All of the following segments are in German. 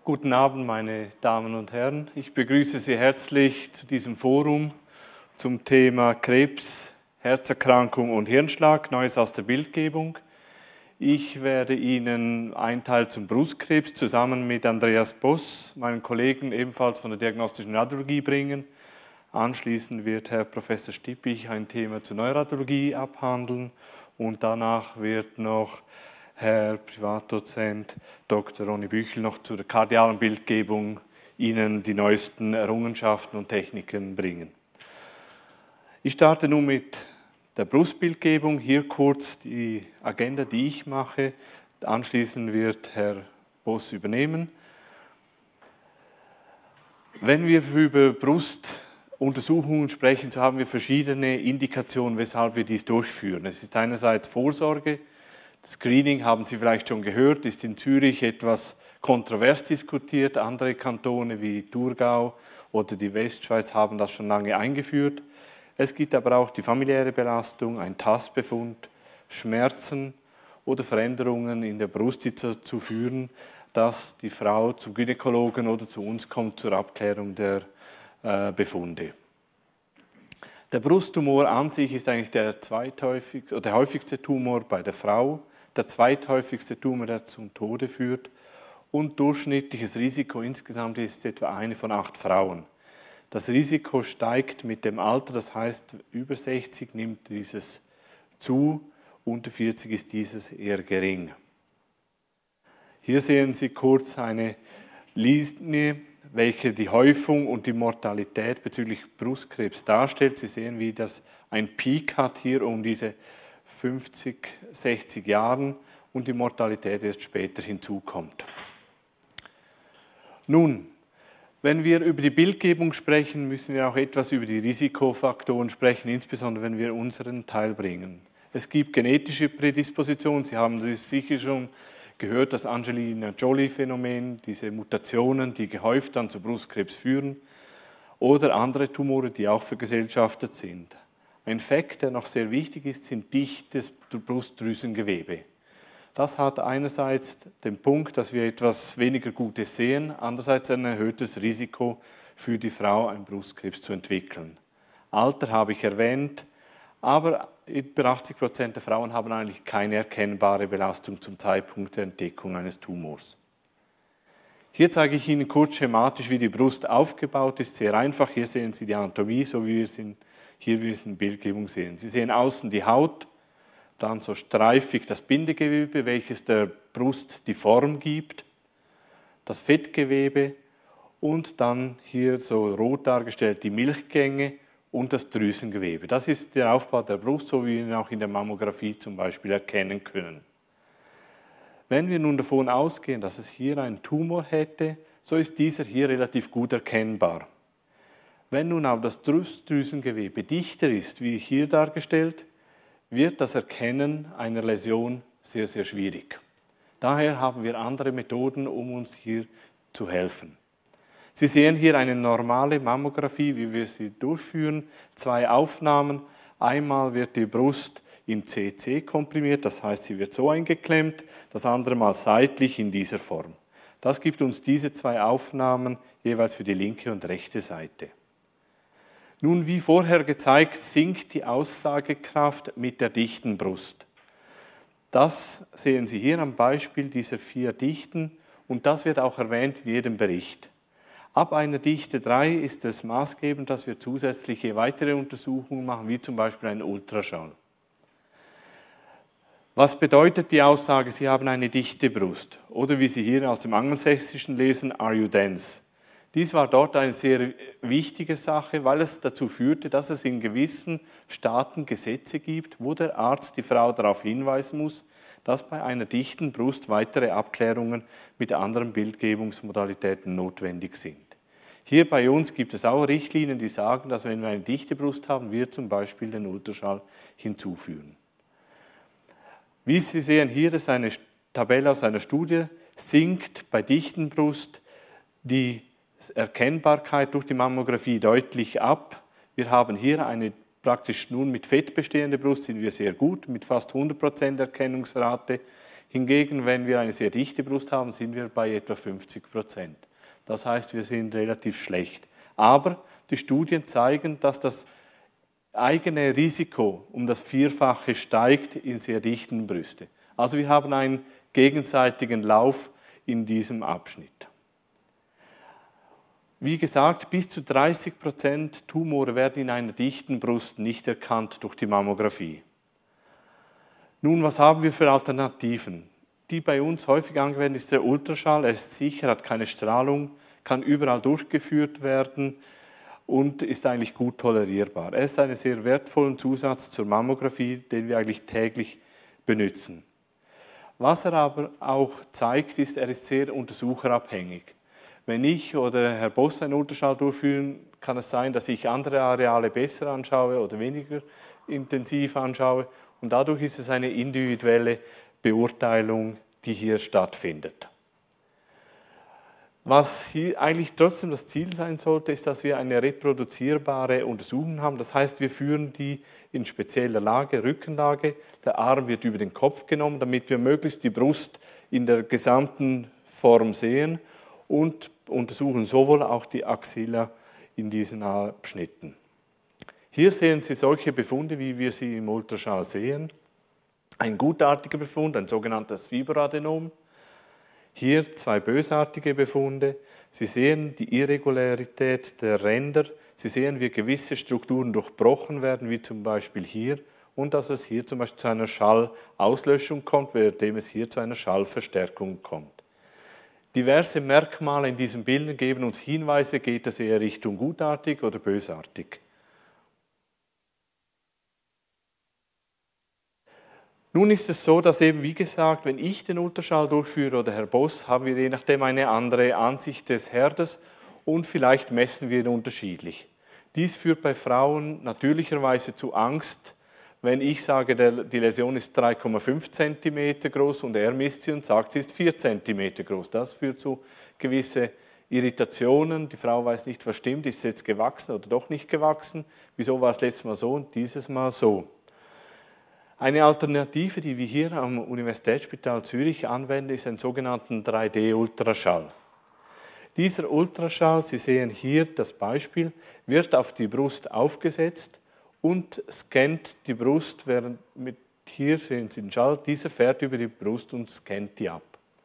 Guten Abend, meine Damen und Herren. Ich begrüße Sie herzlich zu diesem Forum zum Thema Krebs, Herzerkrankung und Hirnschlag, Neues aus der Bildgebung. Ich werde Ihnen einen Teil zum Brustkrebs zusammen mit Andreas Boss, meinem Kollegen ebenfalls von der Diagnostischen Radiologie, bringen. Anschließend wird Herr Professor Stippich ein Thema zur Neurologie abhandeln und danach wird noch Herr Privatdozent Dr. Ronny Büchel noch zur kardialen Bildgebung Ihnen die neuesten Errungenschaften und Techniken bringen. Ich starte nun mit der Brustbildgebung. Hier kurz die Agenda, die ich mache. Anschließend wird Herr Boss übernehmen. Wenn wir über Brustuntersuchungen sprechen, so haben wir verschiedene Indikationen, weshalb wir dies durchführen. Es ist einerseits Vorsorge. Screening, haben Sie vielleicht schon gehört, ist in Zürich etwas kontrovers diskutiert. Andere Kantone wie Thurgau oder die Westschweiz haben das schon lange eingeführt. Es gibt aber auch die familiäre Belastung, ein Tastbefund, Schmerzen oder Veränderungen in der Brust, die dazu führen, dass die Frau zum Gynäkologen oder zu uns kommt zur Abklärung der Befunde. Der Brusttumor an sich ist eigentlich der häufigste Tumor bei der Frau, der zweithäufigste Tumor, der zum Tode führt, und durchschnittliches Risiko insgesamt ist etwa 1 von 8 Frauen. Das Risiko steigt mit dem Alter, das heißt, über 60 nimmt dieses zu, unter 40 ist dieses eher gering. Hier sehen Sie kurz eine Linie, welche die Häufung und die Mortalität bezüglich Brustkrebs darstellt. Sie sehen, wie das ein Peak hat hier um diese 50, 60 Jahren und die Mortalität erst später hinzukommt. Nun, wenn wir über die Bildgebung sprechen, müssen wir auch etwas über die Risikofaktoren sprechen, insbesondere wenn wir unseren Teil bringen. Es gibt genetische Prädispositionen, Sie haben das sicher schon gehört, das Angelina-Jolie-Phänomen, diese Mutationen, die gehäuft dann zu Brustkrebs führen, oder andere Tumore, die auch vergesellschaftet sind. Ein Fakt, der noch sehr wichtig ist, sind dichtes Brustdrüsengewebe. Das hat einerseits den Punkt, dass wir etwas weniger Gutes sehen, andererseits ein erhöhtes Risiko für die Frau, einen Brustkrebs zu entwickeln. Alter habe ich erwähnt, aber über 80% der Frauen haben eigentlich keine erkennbare Belastung zum Zeitpunkt der Entdeckung eines Tumors. Hier zeige ich Ihnen kurz schematisch, wie die Brust aufgebaut ist. Sehr einfach, hier sehen Sie die Anatomie, so wie wir es in Bildgebung sehen. Sie sehen außen die Haut, dann so streifig das Bindegewebe, welches der Brust die Form gibt, das Fettgewebe und dann hier so rot dargestellt die Milchgänge und das Drüsengewebe. Das ist der Aufbau der Brust, so wie wir ihn auch in der Mammographie zum Beispiel erkennen können. Wenn wir nun davon ausgehen, dass es hier einen Tumor hätte, so ist dieser hier relativ gut erkennbar. Wenn nun aber das Brustdrüsengewebe dichter ist, wie hier dargestellt, wird das Erkennen einer Läsion sehr, sehr schwierig. Daher haben wir andere Methoden, um uns hier zu helfen. Sie sehen hier eine normale Mammographie, wie wir sie durchführen. 2 Aufnahmen. Einmal wird die Brust in CC komprimiert, das heißt, sie wird so eingeklemmt, das andere Mal seitlich in dieser Form. Das gibt uns diese 2 Aufnahmen jeweils für die linke und rechte Seite. Nun, wie vorher gezeigt, sinkt die Aussagekraft mit der dichten Brust. Das sehen Sie hier am Beispiel dieser 4 Dichten und das wird auch erwähnt in jedem Bericht. Ab einer Dichte 3 ist es maßgebend, dass wir zusätzliche weitere Untersuchungen machen, wie zum Beispiel einen Ultraschall. Was bedeutet die Aussage, Sie haben eine dichte Brust? Oder wie Sie hier aus dem Angelsächsischen lesen, are you dense? Dies war dort eine sehr wichtige Sache, weil es dazu führte, dass es in gewissen Staaten Gesetze gibt, wo der Arzt die Frau darauf hinweisen muss, dass bei einer dichten Brust weitere Abklärungen mit anderen Bildgebungsmodalitäten notwendig sind. Hier bei uns gibt es auch Richtlinien, die sagen, dass wenn wir eine dichte Brust haben, wir zum Beispiel den Ultraschall hinzufügen. Wie Sie sehen, hier ist eine Tabelle aus einer Studie, sinkt bei dichten Brust die Erkennbarkeit durch die Mammographie deutlich ab. Wir haben hier eine praktisch nun mit Fett bestehende Brust, sind wir sehr gut, mit fast 100% Erkennungsrate. Hingegen, wenn wir eine sehr dichte Brust haben, sind wir bei etwa 50%. Das heißt, wir sind relativ schlecht. Aber die Studien zeigen, dass das eigene Risiko um das Vierfache steigt in sehr dichten Brüsten. Also wir haben einen gegenseitigen Lauf in diesem Abschnitt. Wie gesagt, bis zu 30% Tumore werden in einer dichten Brust nicht erkannt durch die Mammographie. Nun, was haben wir für Alternativen? Die bei uns häufig angewendet ist der Ultraschall. Er ist sicher, hat keine Strahlung, kann überall durchgeführt werden und ist eigentlich gut tolerierbar. Er ist ein sehr wertvoller Zusatz zur Mammographie, den wir eigentlich täglich benutzen. Was er aber auch zeigt, ist, er ist sehr untersucherabhängig. Wenn ich oder Herr Boss einen Ultraschall durchführen, kann es sein, dass ich andere Areale besser anschaue oder weniger intensiv anschaue. Und dadurch ist es eine individuelle Beurteilung, die hier stattfindet. Was hier eigentlich trotzdem das Ziel sein sollte, ist, dass wir eine reproduzierbare Untersuchung haben. Das heißt, wir führen die in spezieller Lage, Rückenlage. Der Arm wird über den Kopf genommen, damit wir möglichst die Brust in der gesamten Form sehen und untersuchen sowohl auch die Axilla in diesen Abschnitten. Hier sehen Sie solche Befunde, wie wir sie im Ultraschall sehen. Ein gutartiger Befund, ein sogenanntes Fibroadenom. Hier zwei bösartige Befunde. Sie sehen die Irregularität der Ränder. Sie sehen, wie gewisse Strukturen durchbrochen werden, wie zum Beispiel hier. Und dass es hier zum Beispiel zu einer Schallauslöschung kommt, währenddem es hier zu einer Schallverstärkung kommt. Diverse Merkmale in diesen Bildern geben uns Hinweise, geht es eher Richtung gutartig oder bösartig. Nun ist es so, dass eben, wie gesagt, wenn ich den Ultraschall durchführe oder Herr Boss, haben wir je nachdem eine andere Ansicht des Herdes und vielleicht messen wir ihn unterschiedlich. Dies führt bei Frauen natürlicherweise zu Angst, wenn ich sage, die Läsion ist 3,5 cm groß und er misst sie und sagt, sie ist 4 cm groß. Das führt zu gewissen Irritationen. Die Frau weiß nicht, was stimmt, ist sie jetzt gewachsen oder doch nicht gewachsen. Wieso war es letztes Mal so und dieses Mal so? Eine Alternative, die wir hier am Universitätsspital Zürich anwenden, ist ein sogenannten 3D-Ultraschall. Dieser Ultraschall, Sie sehen hier das Beispiel, wird auf die Brust aufgesetzt und scannt die Brust, während hier sehen Sie den Schall, dieser fährt über die Brust und scannt die ab.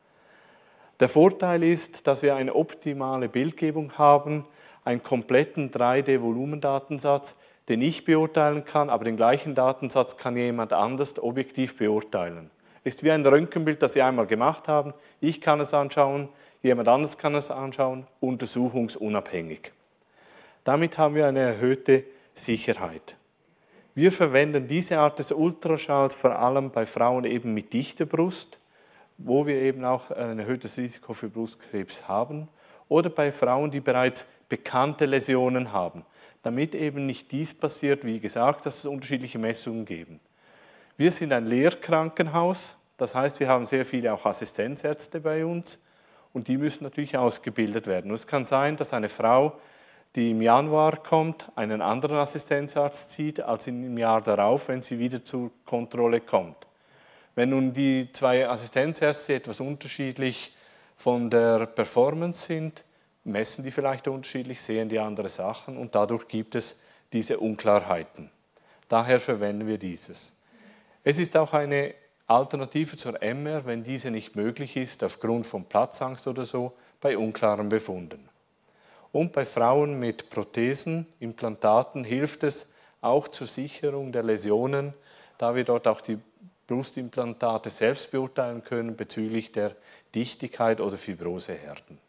Der Vorteil ist, dass wir eine optimale Bildgebung haben, einen kompletten 3D-Volumendatensatz, den ich beurteilen kann, aber den gleichen Datensatz kann jemand anders objektiv beurteilen. Es ist wie ein Röntgenbild, das Sie einmal gemacht haben. Ich kann es anschauen, jemand anderes kann es anschauen, untersuchungsunabhängig. Damit haben wir eine erhöhte Sicherheit. Wir verwenden diese Art des Ultraschalls vor allem bei Frauen eben mit dichter Brust, wo wir eben auch ein erhöhtes Risiko für Brustkrebs haben, oder bei Frauen, die bereits bekannte Läsionen haben. Damit eben nicht dies passiert, wie gesagt, dass es unterschiedliche Messungen geben. Wir sind ein Lehrkrankenhaus, das heißt, wir haben sehr viele auch Assistenzärzte bei uns und die müssen natürlich ausgebildet werden. Und es kann sein, dass eine Frau, die im Januar kommt, einen anderen Assistenzarzt sieht als im Jahr darauf, wenn sie wieder zur Kontrolle kommt. Wenn nun die zwei Assistenzärzte etwas unterschiedlich von der Performance sind, messen die vielleicht unterschiedlich, sehen die andere Sachen und dadurch gibt es diese Unklarheiten. Daher verwenden wir dieses. Es ist auch eine Alternative zur MR, wenn diese nicht möglich ist, aufgrund von Platzangst oder so, bei unklaren Befunden. Und bei Frauen mit Prothesen, Implantaten hilft es auch zur Sicherung der Läsionen, da wir dort auch die Brustimplantate selbst beurteilen können bezüglich der Dichtigkeit oder Fibroseherden.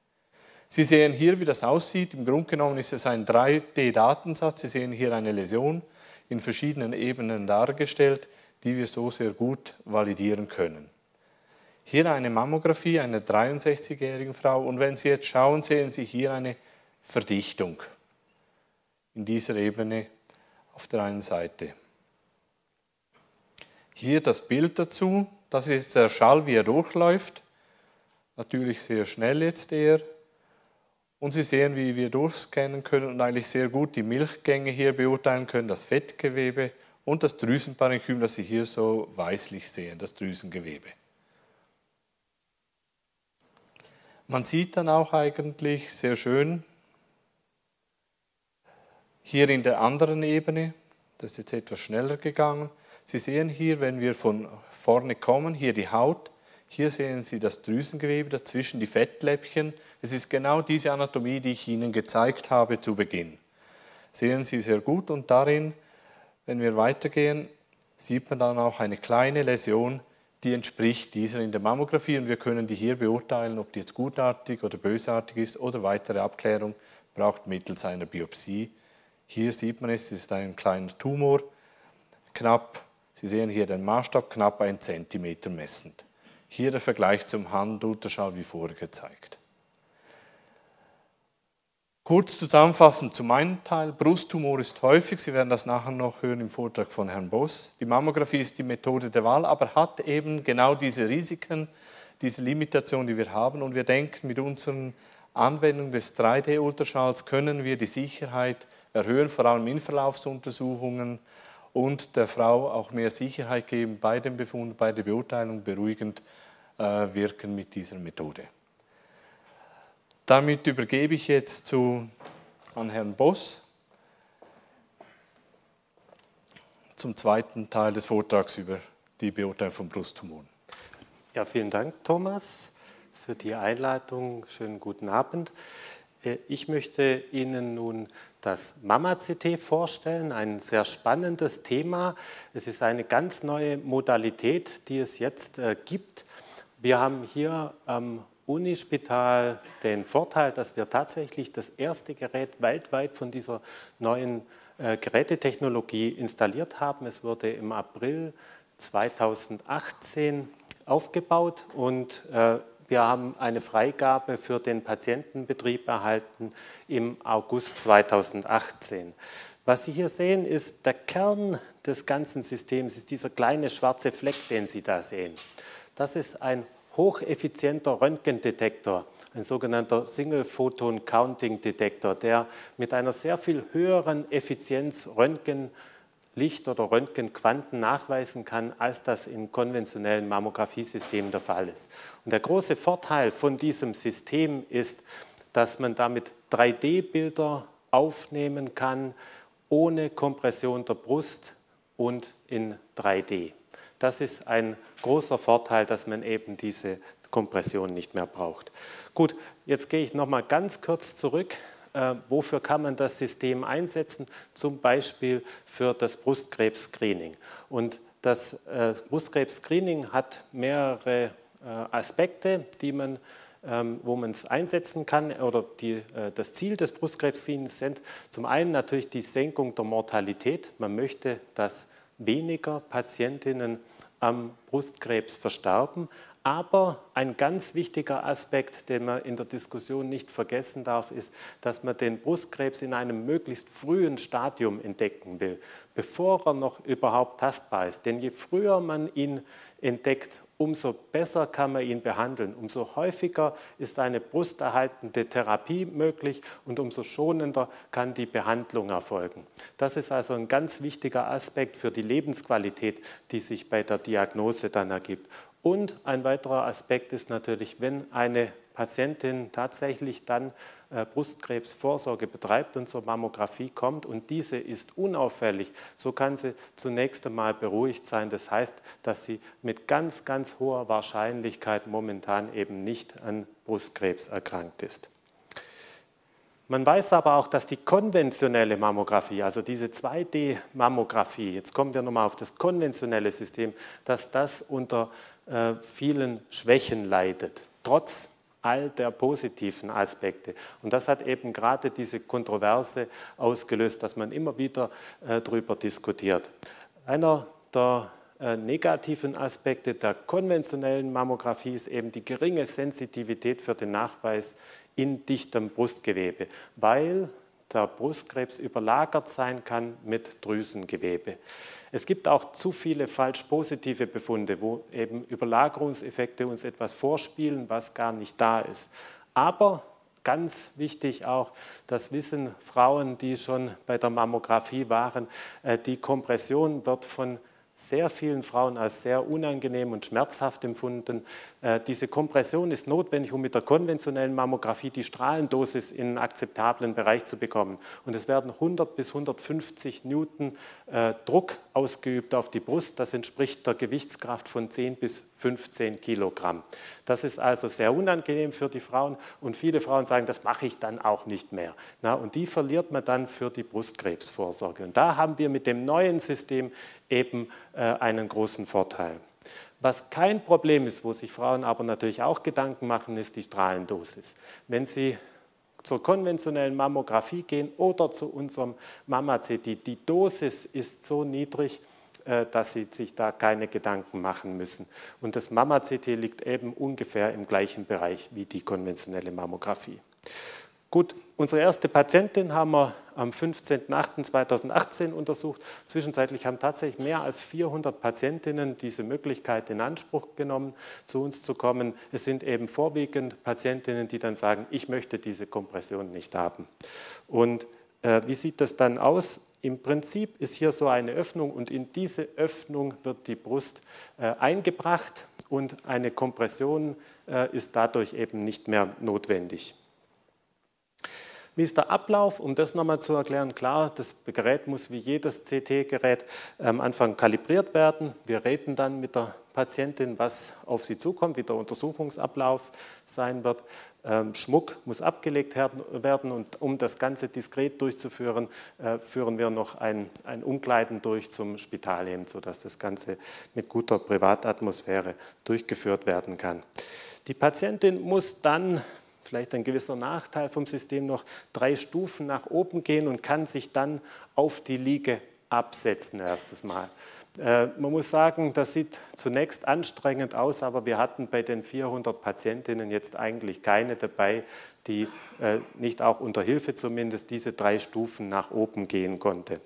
Sie sehen hier, wie das aussieht. Im Grunde genommen ist es ein 3D-Datensatz. Sie sehen hier eine Läsion in verschiedenen Ebenen dargestellt, die wir so sehr gut validieren können. Hier eine Mammographie einer 63-jährigen Frau und wenn Sie jetzt schauen, sehen Sie hier eine Verdichtung in dieser Ebene auf der einen Seite. Hier das Bild dazu, das ist der Schall, wie er durchläuft, natürlich sehr schnell jetzt eher. Und Sie sehen, wie wir durchscannen können und eigentlich sehr gut die Milchgänge hier beurteilen können, das Fettgewebe und das Drüsenparenchym, das Sie hier so weißlich sehen, das Drüsengewebe. Man sieht dann auch eigentlich sehr schön, hier in der anderen Ebene, das ist jetzt etwas schneller gegangen, Sie sehen hier, wenn wir von vorne kommen, hier die Haut, hier sehen Sie das Drüsengewebe, dazwischen die Fettläppchen. Es ist genau diese Anatomie, die ich Ihnen gezeigt habe zu Beginn. Sehen Sie sehr gut und darin, wenn wir weitergehen, sieht man dann auch eine kleine Läsion, die entspricht dieser in der Mammographie und wir können die hier beurteilen, ob die jetzt gutartig oder bösartig ist oder weitere Abklärung braucht mittels einer Biopsie. Hier sieht man es ist ein kleiner Tumor, knapp, Sie sehen hier den Maßstab, knapp 1 cm messend. Hier der Vergleich zum Handultraschall wie vorher gezeigt. Kurz zusammenfassend zu meinem Teil, Brusttumor ist häufig, Sie werden das nachher noch hören im Vortrag von Herrn Boss. Die Mammographie ist die Methode der Wahl, aber hat eben genau diese Risiken, diese Limitation, die wir haben. Und wir denken, mit unseren Anwendungen des 3D-Ultraschalls können wir die Sicherheit erhöhen, vor allem in Verlaufsuntersuchungen und der Frau auch mehr Sicherheit geben bei dem Befund, bei der Beurteilung beruhigend wirken mit dieser Methode. Damit übergebe ich jetzt an Herrn Boss zum zweiten Teil des Vortrags über die Beurteilung von Brusttumoren. Ja, vielen Dank, Thomas, für die Einleitung. Schönen guten Abend. Ich möchte Ihnen nun das Mama-CT vorstellen, ein sehr spannendes Thema. Es ist eine ganz neue Modalität, die es jetzt gibt. Wir haben hier am Unispital den Vorteil, dass wir tatsächlich das erste Gerät weltweit von dieser neuen Gerätetechnologie installiert haben. Es wurde im April 2018 aufgebaut und wir haben eine Freigabe für den Patientenbetrieb erhalten im August 2018. Was Sie hier sehen, ist der Kern des ganzen Systems, ist dieser kleine schwarze Fleck, den Sie da sehen. Das ist ein hocheffizienter Röntgendetektor, ein sogenannter Single-Photon-Counting-Detektor, der mit einer sehr viel höheren Effizienz Röntgenlicht oder Röntgenquanten nachweisen kann, als das in konventionellen Mammografiesystemen der Fall ist. Und der große Vorteil von diesem System ist, dass man damit 3D-Bilder aufnehmen kann, ohne Kompression der Brust und in 3D. Das ist ein großer Vorteil, dass man eben diese Kompression nicht mehr braucht. Gut, jetzt gehe ich noch mal ganz kurz zurück. Wofür kann man das System einsetzen? Zum Beispiel für das Brustkrebs-Screening. Und das Brustkrebs-Screening hat mehrere Aspekte, wo man es einsetzen kann, oder das Ziel des Brustkrebs-Screenings sind zum einen natürlich die Senkung der Mortalität. Man möchte, dass weniger Patientinnen am Brustkrebs versterben. Aber ein ganz wichtiger Aspekt, den man in der Diskussion nicht vergessen darf, ist, dass man den Brustkrebs in einem möglichst frühen Stadium entdecken will, bevor er noch überhaupt tastbar ist. Denn je früher man ihn entdeckt, umso besser kann man ihn behandeln. Umso häufiger ist eine brusterhaltende Therapie möglich und umso schonender kann die Behandlung erfolgen. Das ist also ein ganz wichtiger Aspekt für die Lebensqualität, die sich bei der Diagnose dann ergibt. Und ein weiterer Aspekt ist natürlich, wenn eine Patientin tatsächlich dann Brustkrebsvorsorge betreibt und zur Mammographie kommt und diese ist unauffällig, so kann sie zunächst einmal beruhigt sein. Das heißt, dass sie mit ganz, ganz hoher Wahrscheinlichkeit momentan eben nicht an Brustkrebs erkrankt ist. Man weiß aber auch, dass die konventionelle Mammographie, also diese 2D-Mammographie, jetzt kommen wir nochmal auf das konventionelle System, dass das unter vielen Schwächen leidet, trotz all der positiven Aspekte. Und das hat eben gerade diese Kontroverse ausgelöst, dass man immer wieder darüber diskutiert. Einer der negativen Aspekte der konventionellen Mammographie ist eben die geringe Sensitivität für den Nachweis in dichtem Brustgewebe, weil der Brustkrebs überlagert sein kann mit Drüsengewebe. Es gibt auch zu viele falsch positive Befunde, wo eben Überlagerungseffekte uns etwas vorspielen, was gar nicht da ist. Aber ganz wichtig auch, das wissen Frauen, die schon bei der Mammographie waren, die Kompression wird von sehr vielen Frauen als sehr unangenehm und schmerzhaft empfunden. Diese Kompression ist notwendig, um mit der konventionellen Mammographie die Strahlendosis in einen akzeptablen Bereich zu bekommen. Und es werden 100 bis 150 Newton Druck ausgeübt auf die Brust. Das entspricht der Gewichtskraft von 10 bis 15 Kilogramm. Das ist also sehr unangenehm für die Frauen und viele Frauen sagen, das mache ich dann auch nicht mehr. Und die verliert man dann für die Brustkrebsvorsorge. Und da haben wir mit dem neuen System eben einen großen Vorteil. Was kein Problem ist, wo sich Frauen aber natürlich auch Gedanken machen, ist die Strahlendosis. Wenn Sie zur konventionellen Mammographie gehen oder zu unserem Mama-CT, die Dosis ist so niedrig, dass Sie sich da keine Gedanken machen müssen. Und das Mama-CT liegt eben ungefähr im gleichen Bereich wie die konventionelle Mammographie. Gut, unsere erste Patientin haben wir am 15.08.2018 untersucht. Zwischenzeitlich haben tatsächlich mehr als 400 Patientinnen diese Möglichkeit in Anspruch genommen, zu uns zu kommen. Es sind eben vorwiegend Patientinnen, die dann sagen, ich möchte diese Kompression nicht haben. Und wie sieht das dann aus? Im Prinzip ist hier so eine Öffnung und in diese Öffnung wird die Brust eingebracht und eine Kompression ist dadurch eben nicht mehr notwendig. Wie ist der Ablauf? Um das nochmal zu erklären, klar, das Gerät muss wie jedes CT-Gerät am Anfang kalibriert werden. Wir reden dann mit der Patientin, was auf sie zukommt, wie der Untersuchungsablauf sein wird. Schmuck muss abgelegt werden und um das Ganze diskret durchzuführen, führen wir noch ein Umkleiden durch zum Spitalhemd, sodass das Ganze mit guter Privatatmosphäre durchgeführt werden kann. Die Patientin muss dann, vielleicht ein gewisser Nachteil vom System, noch 3 Stufen nach oben gehen und kann sich dann auf die Liege absetzen erstes Mal. Man muss sagen, das sieht zunächst anstrengend aus, aber wir hatten bei den 400 Patientinnen jetzt eigentlich keine dabei, die nicht auch unter Hilfe zumindest diese 3 Stufen nach oben gehen konnte.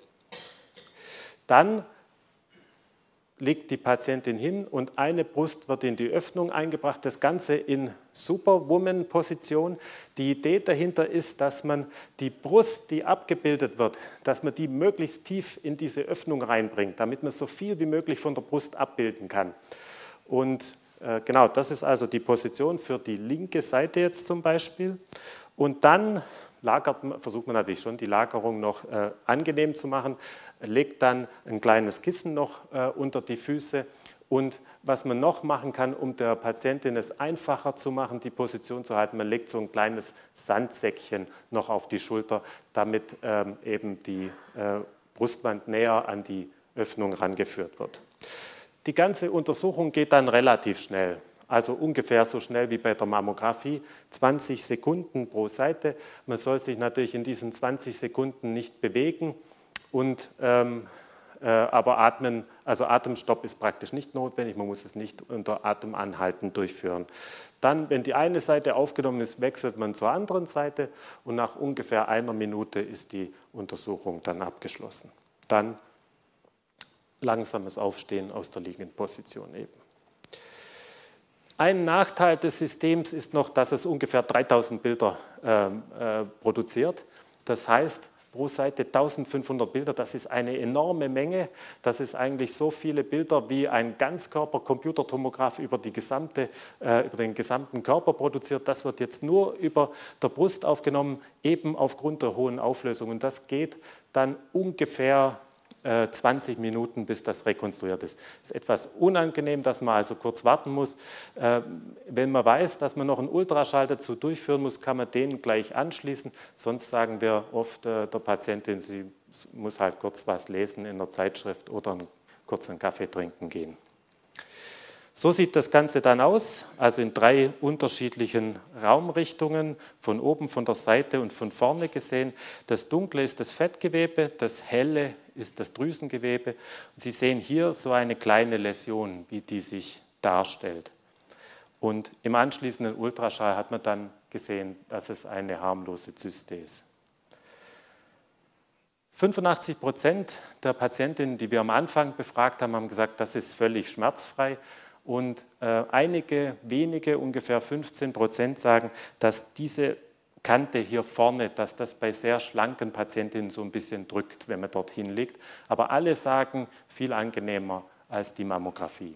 Dann legt die Patientin hin und eine Brust wird in die Öffnung eingebracht, das Ganze in Superwoman-Position. Die Idee dahinter ist, dass man die Brust, die abgebildet wird, dass man die möglichst tief in diese Öffnung reinbringt, damit man so viel wie möglich von der Brust abbilden kann. Und genau, das ist also die Position für die linke Seite jetzt zum Beispiel. Und dann versucht man natürlich schon, die Lagerung noch angenehm zu machen, legt dann ein kleines Kissen noch unter die Füße und was man noch machen kann, um der Patientin es einfacher zu machen, die Position zu halten, man legt so ein kleines Sandsäckchen noch auf die Schulter, damit eben die Brustwand näher an die Öffnung rangeführt wird. Die ganze Untersuchung geht dann relativ schnell. Also ungefähr so schnell wie bei der Mammographie, 20 Sekunden pro Seite. Man soll sich natürlich in diesen 20 Sekunden nicht bewegen, aber Atemstopp ist praktisch nicht notwendig, man muss es nicht unter Atemanhalten durchführen. Dann, wenn die eine Seite aufgenommen ist, wechselt man zur anderen Seite und nach ungefähr 1 Minute ist die Untersuchung dann abgeschlossen. Dann langsames Aufstehen aus der liegenden Position eben. Ein Nachteil des Systems ist noch, dass es ungefähr 3000 Bilder produziert. Das heißt, pro Seite 1500 Bilder, das ist eine enorme Menge. Das ist eigentlich so viele Bilder, wie ein Ganzkörper-Computertomograph über den gesamten Körper produziert. Das wird jetzt nur über der Brust aufgenommen, eben aufgrund der hohen Auflösung. Und das geht dann ungefähr 20 Minuten, bis das rekonstruiert ist. Es ist etwas unangenehm, dass man also kurz warten muss. Wenn man weiß, dass man noch einen Ultraschall dazu durchführen muss, kann man den gleich anschließen. Sonst sagen wir oft der Patientin, sie muss halt kurz was lesen in der Zeitschrift oder kurz einen Kaffee trinken gehen. So sieht das Ganze dann aus, also in 3 unterschiedlichen Raumrichtungen, von oben, von der Seite und von vorne gesehen. Das Dunkle ist das Fettgewebe, das Helle ist das Drüsengewebe. Und Sie sehen hier so eine kleine Läsion, wie die sich darstellt. Und im anschließenden Ultraschall hat man dann gesehen, dass es eine harmlose Zyste ist. 85% der Patientinnen, die wir am Anfang befragt haben, haben gesagt, das ist völlig schmerzfrei. Und einige wenige, ungefähr 15%, sagen, dass diese Kante hier vorne, dass das bei sehr schlanken Patientinnen so ein bisschen drückt, wenn man dorthin liegt. Aber alle sagen, viel angenehmer als die Mammographie.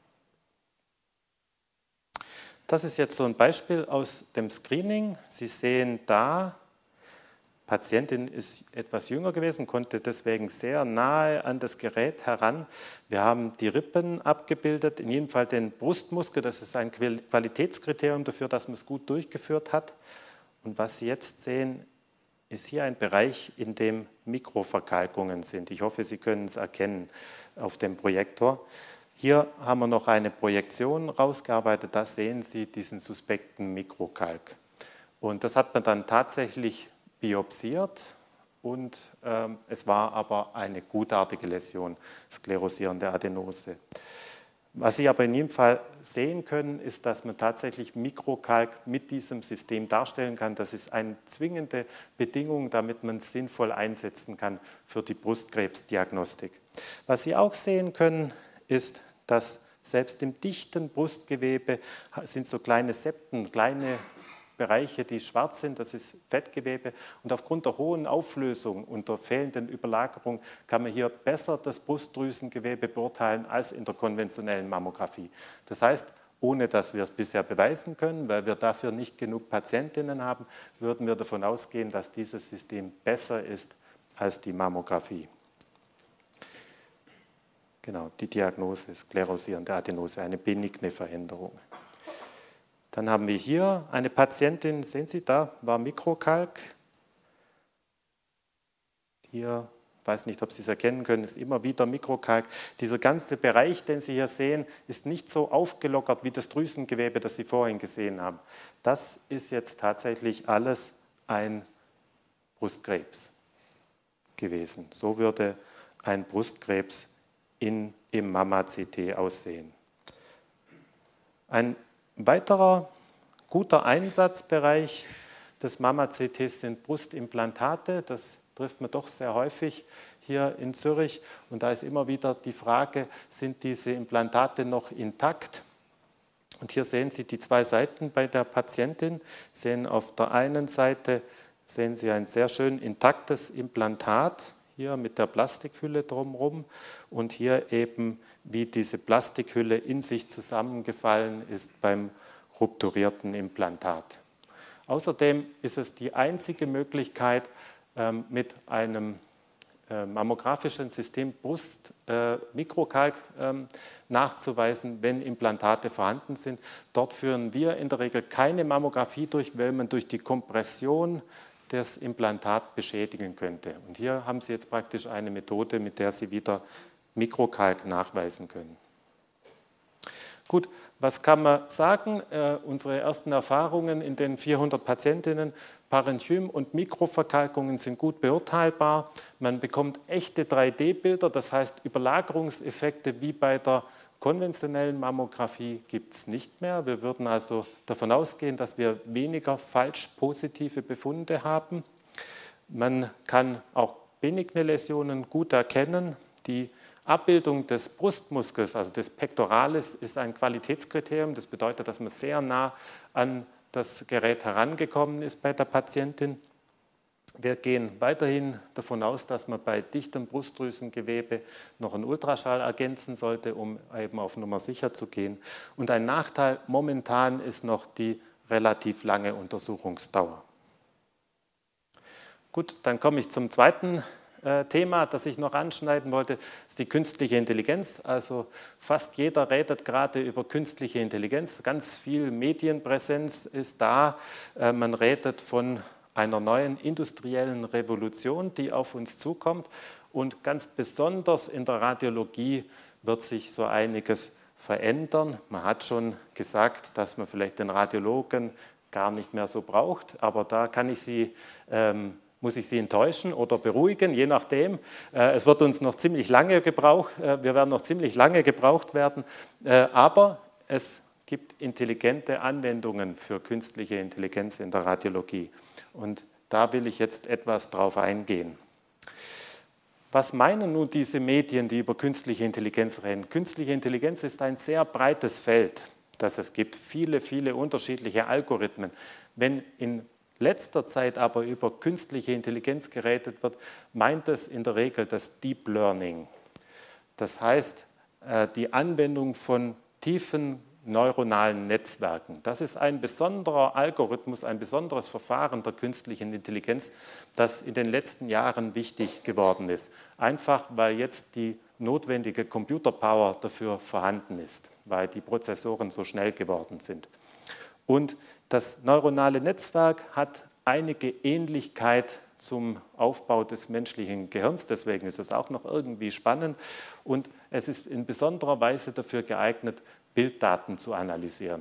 Das ist jetzt so ein Beispiel aus dem Screening. Sie sehen da, die Patientin ist etwas jünger gewesen, konnte deswegen sehr nahe an das Gerät heran. Wir haben die Rippen abgebildet, in jedem Fall den Brustmuskel. Das ist ein Qualitätskriterium dafür, dass man es gut durchgeführt hat. Und was Sie jetzt sehen, ist hier ein Bereich, in dem Mikroverkalkungen sind. Ich hoffe, Sie können es erkennen auf dem Projektor. Hier haben wir noch eine Projektion rausgearbeitet, da sehen Sie diesen suspekten Mikrokalk. Und das hat man dann tatsächlich biopsiert und es war aber eine gutartige Läsion, sklerosierende Adenose. Was Sie aber in jedem Fall sehen können, ist, dass man tatsächlich Mikrokalk mit diesem System darstellen kann. Das ist eine zwingende Bedingung, damit man es sinnvoll einsetzen kann für die Brustkrebsdiagnostik. Was Sie auch sehen können, ist, dass selbst im dichten Brustgewebe sind so kleine Septen, kleine Bereiche, die schwarz sind, das ist Fettgewebe. Und aufgrund der hohen Auflösung und der fehlenden Überlagerung kann man hier besser das Brustdrüsengewebe beurteilen als in der konventionellen Mammographie. Das heißt, ohne dass wir es bisher beweisen können, weil wir dafür nicht genug Patientinnen haben, würden wir davon ausgehen, dass dieses System besser ist als die Mammographie. Genau, die Diagnose ist sklerosierende Adenose, eine benigne Veränderung. Dann haben wir hier eine Patientin, sehen Sie, da war Mikrokalk. Hier, ich weiß nicht, ob Sie es erkennen können, ist immer wieder Mikrokalk. Dieser ganze Bereich, den Sie hier sehen, ist nicht so aufgelockert wie das Drüsengewebe, das Sie vorhin gesehen haben. Das ist jetzt tatsächlich alles ein Brustkrebs gewesen. So würde ein Brustkrebs im Mamma-CT aussehen. Ein weiterer guter Einsatzbereich des Mamma-CTs sind Brustimplantate. Das trifft man doch sehr häufig hier in Zürich. Und da ist immer wieder die Frage, sind diese Implantate noch intakt? Und hier sehen Sie die zwei Seiten bei der Patientin. Sehen auf der einen Seite sehen Sie ein sehr schön intaktes Implantat, hier mit der Plastikhülle drumherum und hier eben, wie diese Plastikhülle in sich zusammengefallen ist beim rupturierten Implantat. Außerdem ist es die einzige Möglichkeit, mit einem mammografischen System Brustmikrokalk nachzuweisen, wenn Implantate vorhanden sind. Dort führen wir in der Regel keine Mammographie durch, weil man durch die Kompression das Implantat beschädigen könnte. Und hier haben Sie jetzt praktisch eine Methode, mit der Sie wieder Mikrokalk nachweisen können. Gut, was kann man sagen? Unsere ersten Erfahrungen in den 400 Patientinnen, Parenchym und Mikroverkalkungen sind gut beurteilbar. Man bekommt echte 3D-Bilder, das heißt Überlagerungseffekte wie bei der konventionellen Mammographie gibt es nicht mehr. Wir würden also davon ausgehen, dass wir weniger falsch positive Befunde haben. Man kann auch benigne Läsionen gut erkennen. Die Abbildung des Brustmuskels, also des Pectoralis, ist ein Qualitätskriterium. Das bedeutet, dass man sehr nah an das Gerät herangekommen ist bei der Patientin. Wir gehen weiterhin davon aus, dass man bei dichtem Brustdrüsengewebe noch einen Ultraschall ergänzen sollte, um eben auf Nummer sicher zu gehen. Und ein Nachteil momentan ist noch die relativ lange Untersuchungsdauer. Gut, dann komme ich zum zweiten Thema, das ich noch anschneiden wollte, ist die künstliche Intelligenz. Also fast jeder redet gerade über künstliche Intelligenz. Ganz viel Medienpräsenz ist da. Man redet von einer neuen industriellen Revolution, die auf uns zukommt. Und ganz besonders in der Radiologie wird sich so einiges verändern. Man hat schon gesagt, dass man vielleicht den Radiologen gar nicht mehr so braucht, aber da kann ich Sie, muss ich Sie enttäuschen oder beruhigen, je nachdem. Es wird uns noch ziemlich lange gebraucht, wir werden noch ziemlich lange gebraucht werden, aber es gibt intelligente Anwendungen für künstliche Intelligenz in der Radiologie. Und da will ich jetzt etwas drauf eingehen. Was meinen nun diese Medien, die über künstliche Intelligenz reden? Künstliche Intelligenz ist ein sehr breites Feld, das es gibt, viele, viele unterschiedliche Algorithmen. Wenn in letzter Zeit aber über künstliche Intelligenz geredet wird, meint es in der Regel das Deep Learning. Das heißt, die Anwendung von tiefen neuronalen Netzwerken. Das ist ein besonderer Algorithmus, ein besonderes Verfahren der künstlichen Intelligenz, das in den letzten Jahren wichtig geworden ist. Einfach, weil jetzt die notwendige Computerpower dafür vorhanden ist, weil die Prozessoren so schnell geworden sind. Und das neuronale Netzwerk hat einige Ähnlichkeit zum Aufbau des menschlichen Gehirns, deswegen ist es auch noch irgendwie spannend und es ist in besonderer Weise dafür geeignet, Bilddaten zu analysieren.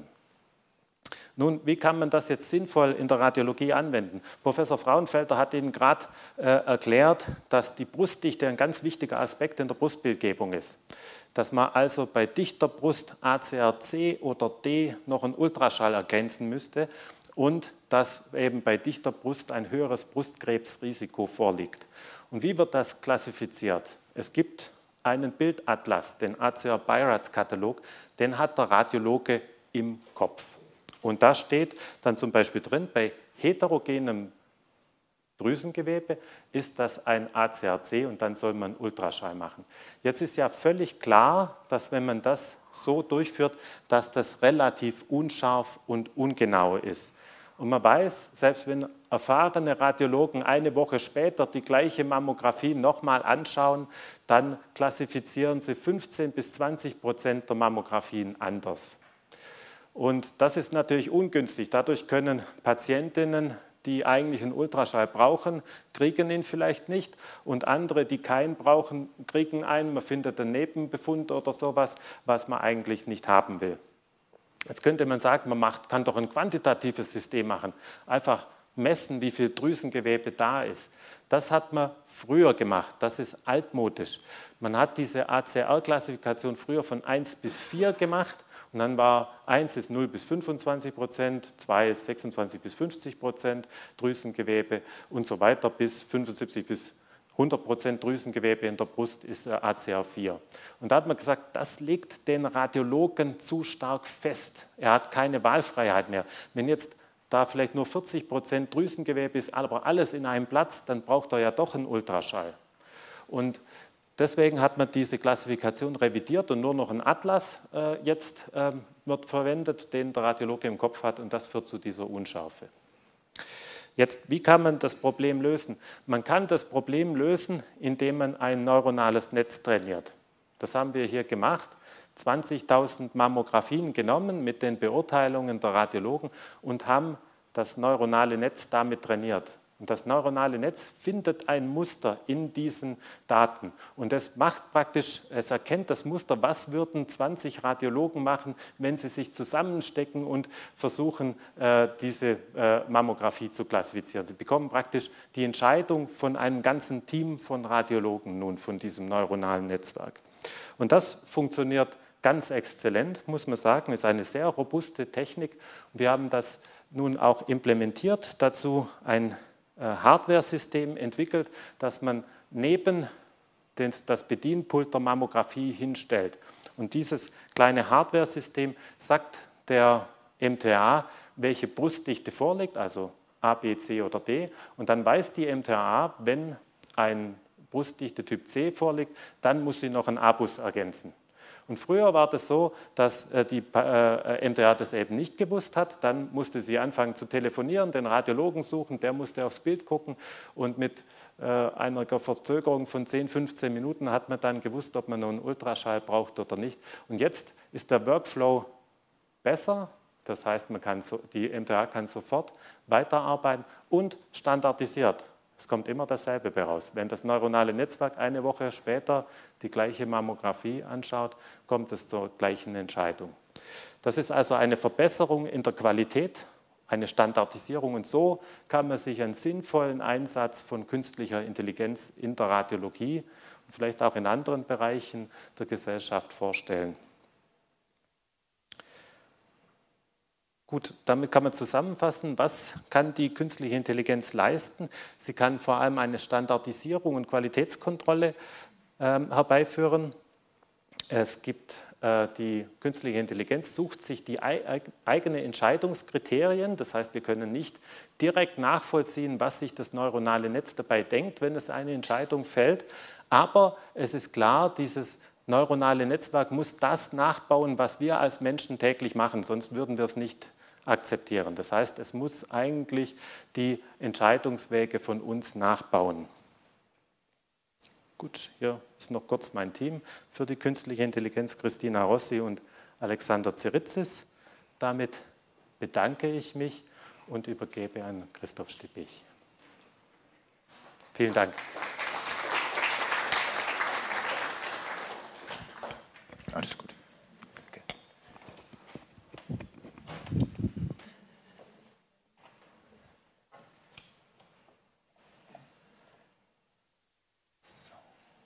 Nun, wie kann man das jetzt sinnvoll in der Radiologie anwenden? Professor Frauenfelder hat Ihnen gerade erklärt, dass die Brustdichte ein ganz wichtiger Aspekt in der Brustbildgebung ist. Dass man also bei dichter Brust ACRC oder D noch einen Ultraschall ergänzen müsste und dass eben bei dichter Brust ein höheres Brustkrebsrisiko vorliegt. Und wie wird das klassifiziert? Es gibt einen Bildatlas, den ACR-BI-RADS-Katalog, den hat der Radiologe im Kopf. Und da steht dann zum Beispiel drin, bei heterogenem Drüsengewebe ist das ein ACRC und dann soll man Ultraschall machen. Jetzt ist ja völlig klar, dass wenn man das so durchführt, dass das relativ unscharf und ungenau ist. Und man weiß, selbst wenn erfahrene Radiologen eine Woche später die gleiche Mammographie nochmal anschauen, dann klassifizieren sie 15 bis 20% der Mammographien anders. Und das ist natürlich ungünstig. Dadurch können Patientinnen, die eigentlich einen Ultraschall brauchen, kriegen ihn vielleicht nicht. Und andere, die keinen brauchen, kriegen einen. Man findet einen Nebenbefund oder sowas, was man eigentlich nicht haben will. Jetzt könnte man sagen, kann doch ein quantitatives System machen. Einfach messen, wie viel Drüsengewebe da ist. Das hat man früher gemacht. Das ist altmodisch. Man hat diese ACR-Klassifikation früher von 1 bis 4 gemacht. Und dann war 1 ist 0 bis 25%, 2 ist 26 bis 50% Drüsengewebe und so weiter bis 75 bis 100% Drüsengewebe in der Brust ist ACR4. Und da hat man gesagt, das legt den Radiologen zu stark fest. Er hat keine Wahlfreiheit mehr. Wenn jetzt da vielleicht nur 40% Drüsengewebe ist, aber alles in einem Platz, dann braucht er ja doch einen Ultraschall. Und deswegen hat man diese Klassifikation revidiert und nur noch ein Atlas jetzt wird verwendet, den der Radiologe im Kopf hat und das führt zu dieser Unschärfe. Jetzt, wie kann man das Problem lösen? Man kann das Problem lösen, indem man ein neuronales Netz trainiert. Das haben wir hier gemacht. 20.000 Mammographien genommen mit den Beurteilungen der Radiologen und haben das neuronale Netz damit trainiert. Und das neuronale Netz findet ein Muster in diesen Daten. Und es macht praktisch, es erkennt das Muster, was würden 20 Radiologen machen, wenn sie sich zusammenstecken und versuchen, diese Mammographie zu klassifizieren. Sie bekommen praktisch die Entscheidung von einem ganzen Team von Radiologen nun, von diesem neuronalen Netzwerk. Und das funktioniert ganz exzellent, muss man sagen, ist eine sehr robuste Technik. Und wir haben das nun auch implementiert, dazu ein Hardware-System entwickelt, das man neben das Bedienpult der Mammographie hinstellt. Und dieses kleine Hardware-System sagt der MTA, welche Brustdichte vorliegt, also A, B, C oder D. Und dann weiß die MTA, wenn ein Brustdichte Typ C vorliegt, dann muss sie noch einen ABUS ergänzen. Und früher war das so, dass die MTA das eben nicht gewusst hat. Dann musste sie anfangen zu telefonieren, den Radiologen suchen, der musste aufs Bild gucken. Und mit einer Verzögerung von 10, 15 Minuten hat man dann gewusst, ob man noch einen Ultraschall braucht oder nicht. Und jetzt ist der Workflow besser. Das heißt, die MTA kann sofort weiterarbeiten und standardisiert. Es kommt immer dasselbe heraus. Wenn das neuronale Netzwerk eine Woche später die gleiche Mammographie anschaut, kommt es zur gleichen Entscheidung. Das ist also eine Verbesserung in der Qualität, eine Standardisierung und so kann man sich einen sinnvollen Einsatz von künstlicher Intelligenz in der Radiologie und vielleicht auch in anderen Bereichen der Gesellschaft vorstellen. Gut, damit kann man zusammenfassen, was kann die künstliche Intelligenz leisten? Sie kann vor allem eine Standardisierung und Qualitätskontrolle herbeiführen. Es gibt die künstliche Intelligenz, sucht sich die eigenen Entscheidungskriterien. Das heißt, wir können nicht direkt nachvollziehen, was sich das neuronale Netz dabei denkt, wenn es eine Entscheidung fällt. Aber es ist klar, dieses neuronale Netzwerk muss das nachbauen, was wir als Menschen täglich machen, sonst würden wir es nicht akzeptieren. Das heißt, es muss eigentlich die Entscheidungswege von uns nachbauen. Gut, hier ist noch kurz mein Team für die künstliche Intelligenz, Christina Rossi und Alexander Ziritzis. Damit bedanke ich mich und übergebe an Christoph Stippich. Vielen Dank. Alles gut. Okay. So.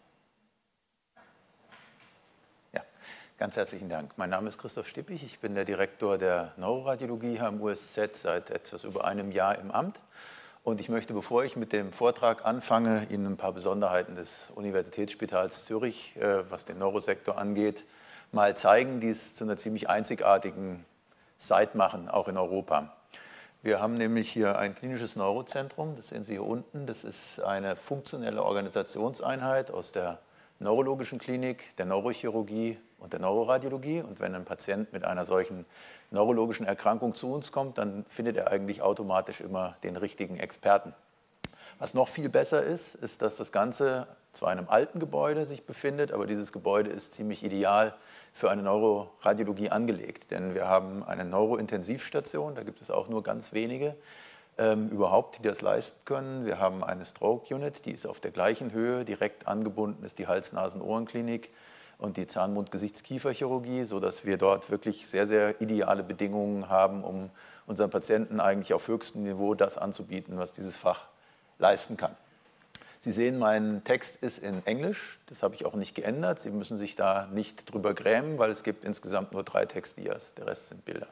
Ja, ganz herzlichen Dank. Mein Name ist Christoph Stippich. Ich bin der Direktor der Neuroradiologie hier am USZ seit etwas über einem Jahr im Amt. Und ich möchte, bevor ich mit dem Vortrag anfange, Ihnen ein paar Besonderheiten des Universitätsspitals Zürich, was den Neurosektor angeht, mal zeigen, die es zu einer ziemlich einzigartigen Site machen, auch in Europa. Wir haben nämlich hier ein klinisches Neurozentrum, das sehen Sie hier unten. Das ist eine funktionelle Organisationseinheit aus der neurologischen Klinik, der Neurochirurgie und der Neuroradiologie. Und wenn ein Patient mit einer solchen neurologischen Erkrankung zu uns kommt, dann findet er eigentlich automatisch immer den richtigen Experten. Was noch viel besser ist, ist, dass das Ganze zwar in einem alten Gebäude sich befindet, aber dieses Gebäude ist ziemlich ideal für eine Neuroradiologie angelegt. Denn wir haben eine Neurointensivstation, da gibt es auch nur ganz wenige überhaupt, die das leisten können. Wir haben eine Stroke-Unit, die ist auf der gleichen Höhe, direkt angebunden ist die Hals-Nasen-Ohrenklinik und die Zahn-Mund-Gesichts-Kieferchirurgie, sodass wir dort wirklich sehr, sehr ideale Bedingungen haben, um unseren Patienten eigentlich auf höchstem Niveau das anzubieten, was dieses Fach leisten kann. Sie sehen, mein Text ist in Englisch, das habe ich auch nicht geändert. Sie müssen sich da nicht drüber grämen, weil es gibt insgesamt nur 3 Textdias, der Rest sind Bilder.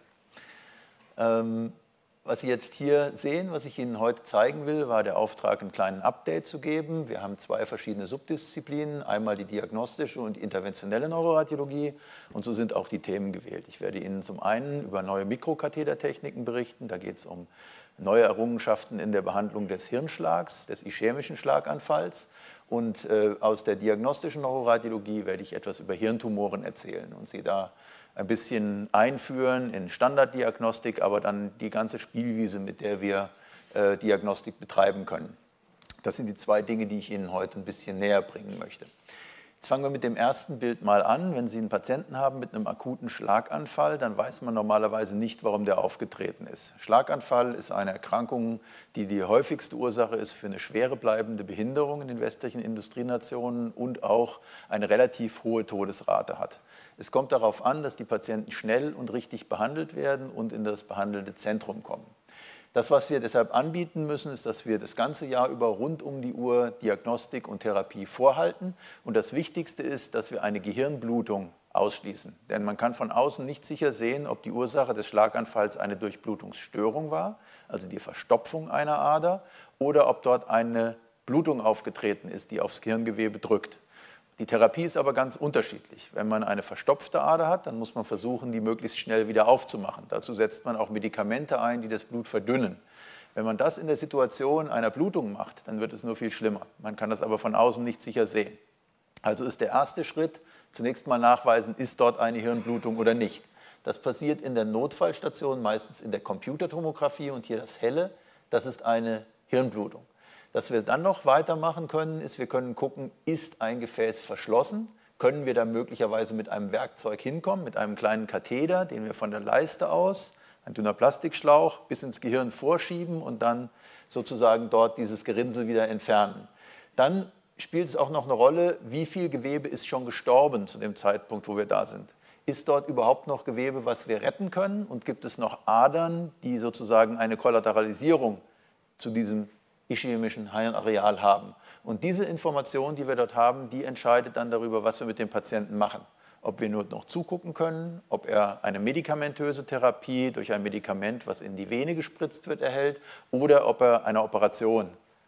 Was Sie jetzt hier sehen, was ich Ihnen heute zeigen will, war der Auftrag, einen kleinen Update zu geben. Wir haben 2 verschiedene Subdisziplinen, einmal die diagnostische und die interventionelle Neuroradiologie, und so sind auch die Themen gewählt. Ich werde Ihnen zum einen über neue Mikrokathetertechniken berichten, da geht es um neue Errungenschaften in der Behandlung des Hirnschlags, des ischämischen Schlaganfalls, und aus der diagnostischen Neuroradiologie werde ich etwas über Hirntumoren erzählen und Sie da ein bisschen einführen in Standarddiagnostik, aber dann die ganze Spielwiese, mit der wir Diagnostik betreiben können. Das sind die 2 Dinge, die ich Ihnen heute ein bisschen näher bringen möchte. Jetzt fangen wir mit dem ersten Bild mal an. Wenn Sie einen Patienten haben mit einem akuten Schlaganfall, dann weiß man normalerweise nicht, warum der aufgetreten ist. Schlaganfall ist eine Erkrankung, die die häufigste Ursache ist für eine schwere bleibende Behinderung in den westlichen Industrienationen und auch eine relativ hohe Todesrate hat. Es kommt darauf an, dass die Patienten schnell und richtig behandelt werden und in das behandelnde Zentrum kommen. Das, was wir deshalb anbieten müssen, ist, dass wir das ganze Jahr über rund um die Uhr Diagnostik und Therapie vorhalten. Und das Wichtigste ist, dass wir eine Gehirnblutung ausschließen. Denn man kann von außen nicht sicher sehen, ob die Ursache des Schlaganfalls eine Durchblutungsstörung war, also die Verstopfung einer Ader, oder ob dort eine Blutung aufgetreten ist, die aufs Gehirngewebe drückt. Die Therapie ist aber ganz unterschiedlich. Wenn man eine verstopfte Ader hat, dann muss man versuchen, die möglichst schnell wieder aufzumachen. Dazu setzt man auch Medikamente ein, die das Blut verdünnen. Wenn man das in der Situation einer Blutung macht, dann wird es nur viel schlimmer. Man kann das aber von außen nicht sicher sehen. Also ist der erste Schritt, zunächst mal nachweisen, ist dort eine Hirnblutung oder nicht. Das passiert in der Notfallstation, meistens in der Computertomographie, und hier das Helle, das ist eine Hirnblutung. Was wir dann noch weitermachen können, ist, wir können gucken, ist ein Gefäß verschlossen? Können wir da möglicherweise mit einem Werkzeug hinkommen, mit einem kleinen Katheter, den wir von der Leiste aus, ein dünner Plastikschlauch, bis ins Gehirn vorschieben und dann sozusagen dort dieses Gerinnsel wieder entfernen. Dann spielt es auch noch eine Rolle, wie viel Gewebe ist schon gestorben zu dem Zeitpunkt, wo wir da sind. Ist dort überhaupt noch Gewebe, was wir retten können? Und gibt es noch Adern, die sozusagen eine Kollateralisierung zu diesem ischämischen Hirnareal haben? Und diese Information, die wir dort haben, die entscheidet dann darüber, was wir mit dem Patienten machen. Ob wir nur noch zugucken können, ob er eine medikamentöse Therapie durch ein Medikament, was in die Vene gespritzt wird, erhält, oder ob er einer Operation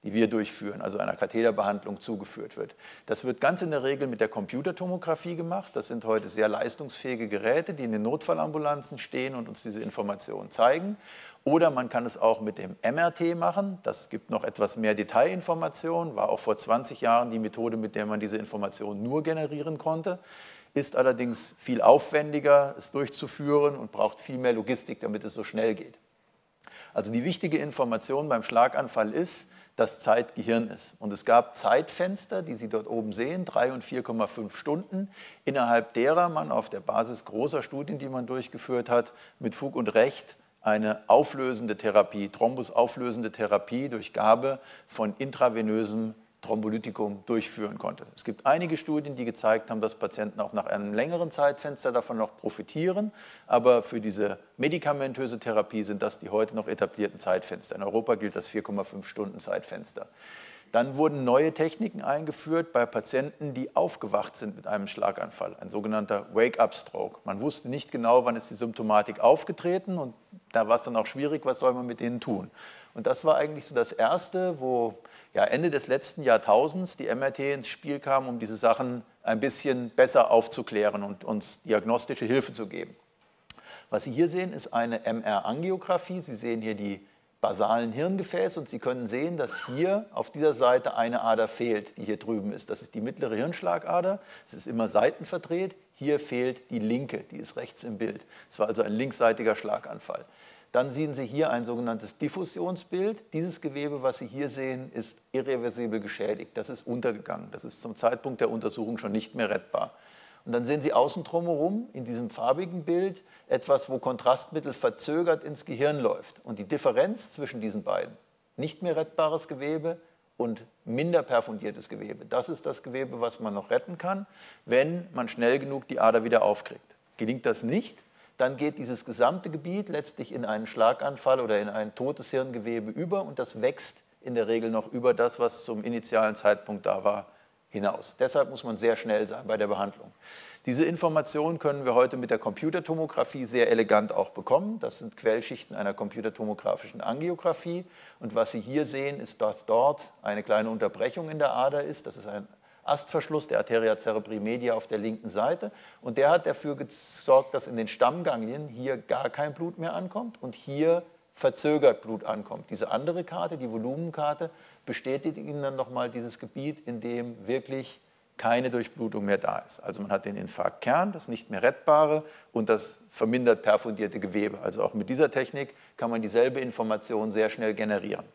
die wir durchführen, also einer Katheterbehandlung zugeführt wird. Das wird ganz in der Regel mit der Computertomographie gemacht. Das sind heute sehr leistungsfähige Geräte, die in den Notfallambulanzen stehen und uns diese Informationen zeigen. Oder man kann es auch mit dem MRT machen. Das gibt noch etwas mehr Detailinformationen, war auch vor 20 Jahren die Methode, mit der man diese Informationen nur generieren konnte. Ist allerdings viel aufwendiger, es durchzuführen und braucht viel mehr Logistik, damit es so schnell geht. Also die wichtige Information beim Schlaganfall ist, dass Zeit Gehirn ist. Und es gab Zeitfenster, die Sie dort oben sehen, 3 und 4,5 Stunden, innerhalb derer man auf der Basis großer Studien, die man durchgeführt hat, mit Fug und Recht eine auflösende Therapie, thrombosauflösende Therapie durch Gabe von intravenösem Thrombolytikum durchführen konnte. Es gibt einige Studien, die gezeigt haben, dass Patienten auch nach einem längeren Zeitfenster davon noch profitieren, aber für diese medikamentöse Therapie sind das die heute noch etablierten Zeitfenster. In Europa gilt das 4,5 Stunden Zeitfenster. Dann wurden neue Techniken eingeführt bei Patienten, die aufgewacht sind mit einem Schlaganfall, ein sogenannter Wake-up-Stroke. Man wusste nicht genau, wann ist die Symptomatik aufgetreten und da war es dann auch schwierig, was soll man mit denen tun. Und das war eigentlich so das Erste, wo Ende des letzten Jahrtausends die MRT ins Spiel kam, um diese Sachen ein bisschen besser aufzuklären und uns diagnostische Hilfe zu geben. Was Sie hier sehen, ist eine MR-Angiografie. Sie sehen hier die basalen Hirngefäße und Sie können sehen, dass hier auf dieser Seite eine Ader fehlt, die hier drüben ist. Das ist die mittlere Hirnschlagader. Es ist immer seitenverdreht. Hier fehlt die linke, die ist rechts im Bild. Es war also ein linksseitiger Schlaganfall. Dann sehen Sie hier ein sogenanntes Diffusionsbild. Dieses Gewebe, was Sie hier sehen, ist irreversibel geschädigt. Das ist untergegangen. Das ist zum Zeitpunkt der Untersuchung schon nicht mehr rettbar. Und dann sehen Sie außen drumherum in diesem farbigen Bild etwas, wo Kontrastmittel verzögert ins Gehirn läuft. Und die Differenz zwischen diesen beiden, nicht mehr rettbares Gewebe und minder perfundiertes Gewebe, das ist das Gewebe, was man noch retten kann, wenn man schnell genug die Ader wieder aufkriegt. Gelingt das nicht, dann geht dieses gesamte Gebiet letztlich in einen Schlaganfall oder in ein totes Hirngewebe über und das wächst in der Regel noch über das, was zum initialen Zeitpunkt da war, hinaus. Deshalb muss man sehr schnell sein bei der Behandlung. Diese Informationen können wir heute mit der Computertomographie sehr elegant auch bekommen. Das sind Quellschichten einer computertomografischen Angiografie. Und was Sie hier sehen, ist, dass dort eine kleine Unterbrechung in der Ader ist. Das ist ein Astverschluss der Arteria cerebri media auf der linken Seite. Und der hat dafür gesorgt, dass in den Stammganglien hier gar kein Blut mehr ankommt und hier verzögert Blut ankommt. Diese andere Karte, die Volumenkarte, bestätigt Ihnen dann nochmal dieses Gebiet, in dem wirklich keine Durchblutung mehr da ist. Also man hat den Infarktkern, das nicht mehr rettbare und das vermindert perfundierte Gewebe. Also auch mit dieser Technik kann man dieselbe Information sehr schnell generieren.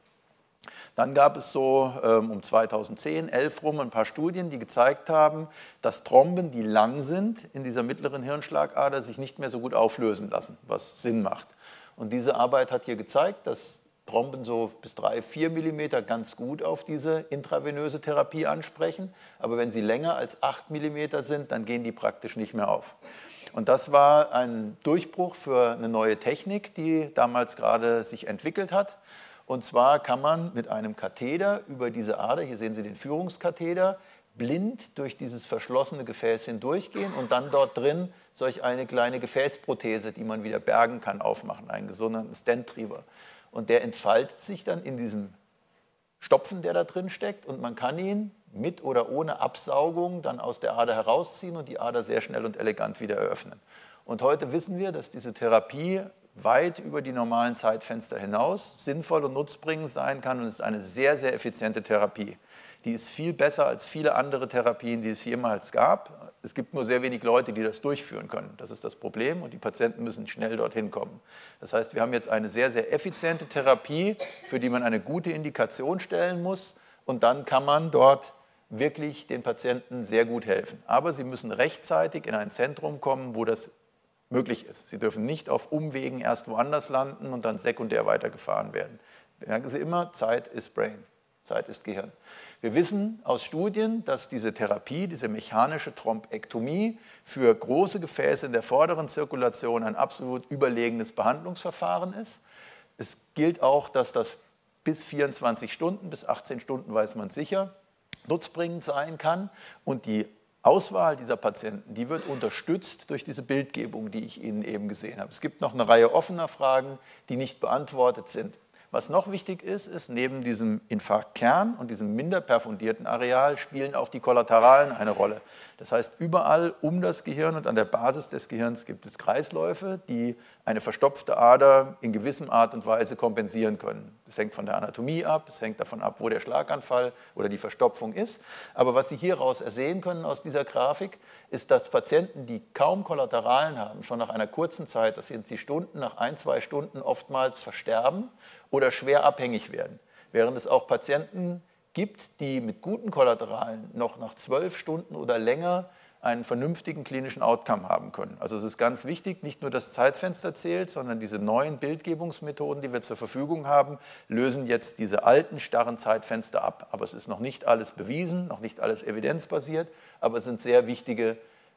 Dann gab es so um 2010, 11 rum ein paar Studien, die gezeigt haben, dass Thromben, die lang sind, in dieser mittleren Hirnschlagader sich nicht mehr so gut auflösen lassen, was Sinn macht. Und diese Arbeit hat hier gezeigt, dass Thromben so bis 3-4 mm ganz gut auf diese intravenöse Therapie ansprechen. Aber wenn sie länger als 8 mm sind, dann gehen die praktisch nicht mehr auf. Und das war ein Durchbruch für eine neue Technik, die damals gerade sich entwickelt hat. Und zwar kann man mit einem Katheter über diese Ader, hier sehen Sie den Führungskatheter, blind durch dieses verschlossene Gefäß hindurchgehen und dann dort drin solch eine kleine Gefäßprothese, die man wieder bergen kann, aufmachen, einen sogenannten Stent-Triever. Und der entfaltet sich dann in diesem Stopfen, der da drin steckt, und man kann ihn mit oder ohne Absaugung dann aus der Ader herausziehen und die Ader sehr schnell und elegant wieder eröffnen. Und heute wissen wir, dass diese Therapie weit über die normalen Zeitfenster hinaus sinnvoll und nutzbringend sein kann und es ist eine sehr, sehr effiziente Therapie. Die ist viel besser als viele andere Therapien, die es jemals gab. Es gibt nur sehr wenig Leute, die das durchführen können. Das ist das Problem und die Patienten müssen schnell dorthin kommen. Das heißt, wir haben jetzt eine sehr, sehr effiziente Therapie, für die man eine gute Indikation stellen muss und dann kann man dort wirklich den Patienten sehr gut helfen. Aber sie müssen rechtzeitig in ein Zentrum kommen, wo das möglich ist. Sie dürfen nicht auf Umwegen erst woanders landen und dann sekundär weitergefahren werden. Merken Sie immer, Zeit ist Brain, Zeit ist Gehirn. Wir wissen aus Studien, dass diese Therapie, diese mechanische Thrombektomie für große Gefäße in der vorderen Zirkulation ein absolut überlegenes Behandlungsverfahren ist. Es gilt auch, dass das bis 24 Stunden, bis 18 Stunden weiß man sicher, nutzbringend sein kann. Und die Auswahl dieser Patienten, die wird unterstützt durch diese Bildgebung, die ich Ihnen eben gesehen habe. Es gibt noch eine Reihe offener Fragen, die nicht beantwortet sind. Was noch wichtig ist, neben diesem Infarktkern und diesem minder perfundierten Areal spielen auch die Kollateralen eine Rolle. Das heißt, überall um das Gehirn und an der Basis des Gehirns gibt es Kreisläufe, die eine verstopfte Ader in gewissem Art und Weise kompensieren können. Das hängt von der Anatomie ab, es hängt davon ab, wo der Schlaganfall oder die Verstopfung ist. Aber was Sie hieraus ersehen können aus dieser Grafik, ist, dass Patienten, die kaum Kollateralen haben, schon nach einer kurzen Zeit, das sind die Stunden, nach 1-2 Stunden oftmals versterben oder schwer abhängig werden. Während es auch Patienten gibt, die mit guten Kollateralen noch nach 12 Stunden oder länger einen vernünftigen klinischen Outcome haben können. Also es ist ganz wichtig, nicht nur das Zeitfenster zählt, sondern diese neuen Bildgebungsmethoden, die wir zur Verfügung haben, lösen jetzt diese alten, starren Zeitfenster ab. Aber es ist noch nicht alles bewiesen, noch nicht alles evidenzbasiert, aber es sind sehr wichtige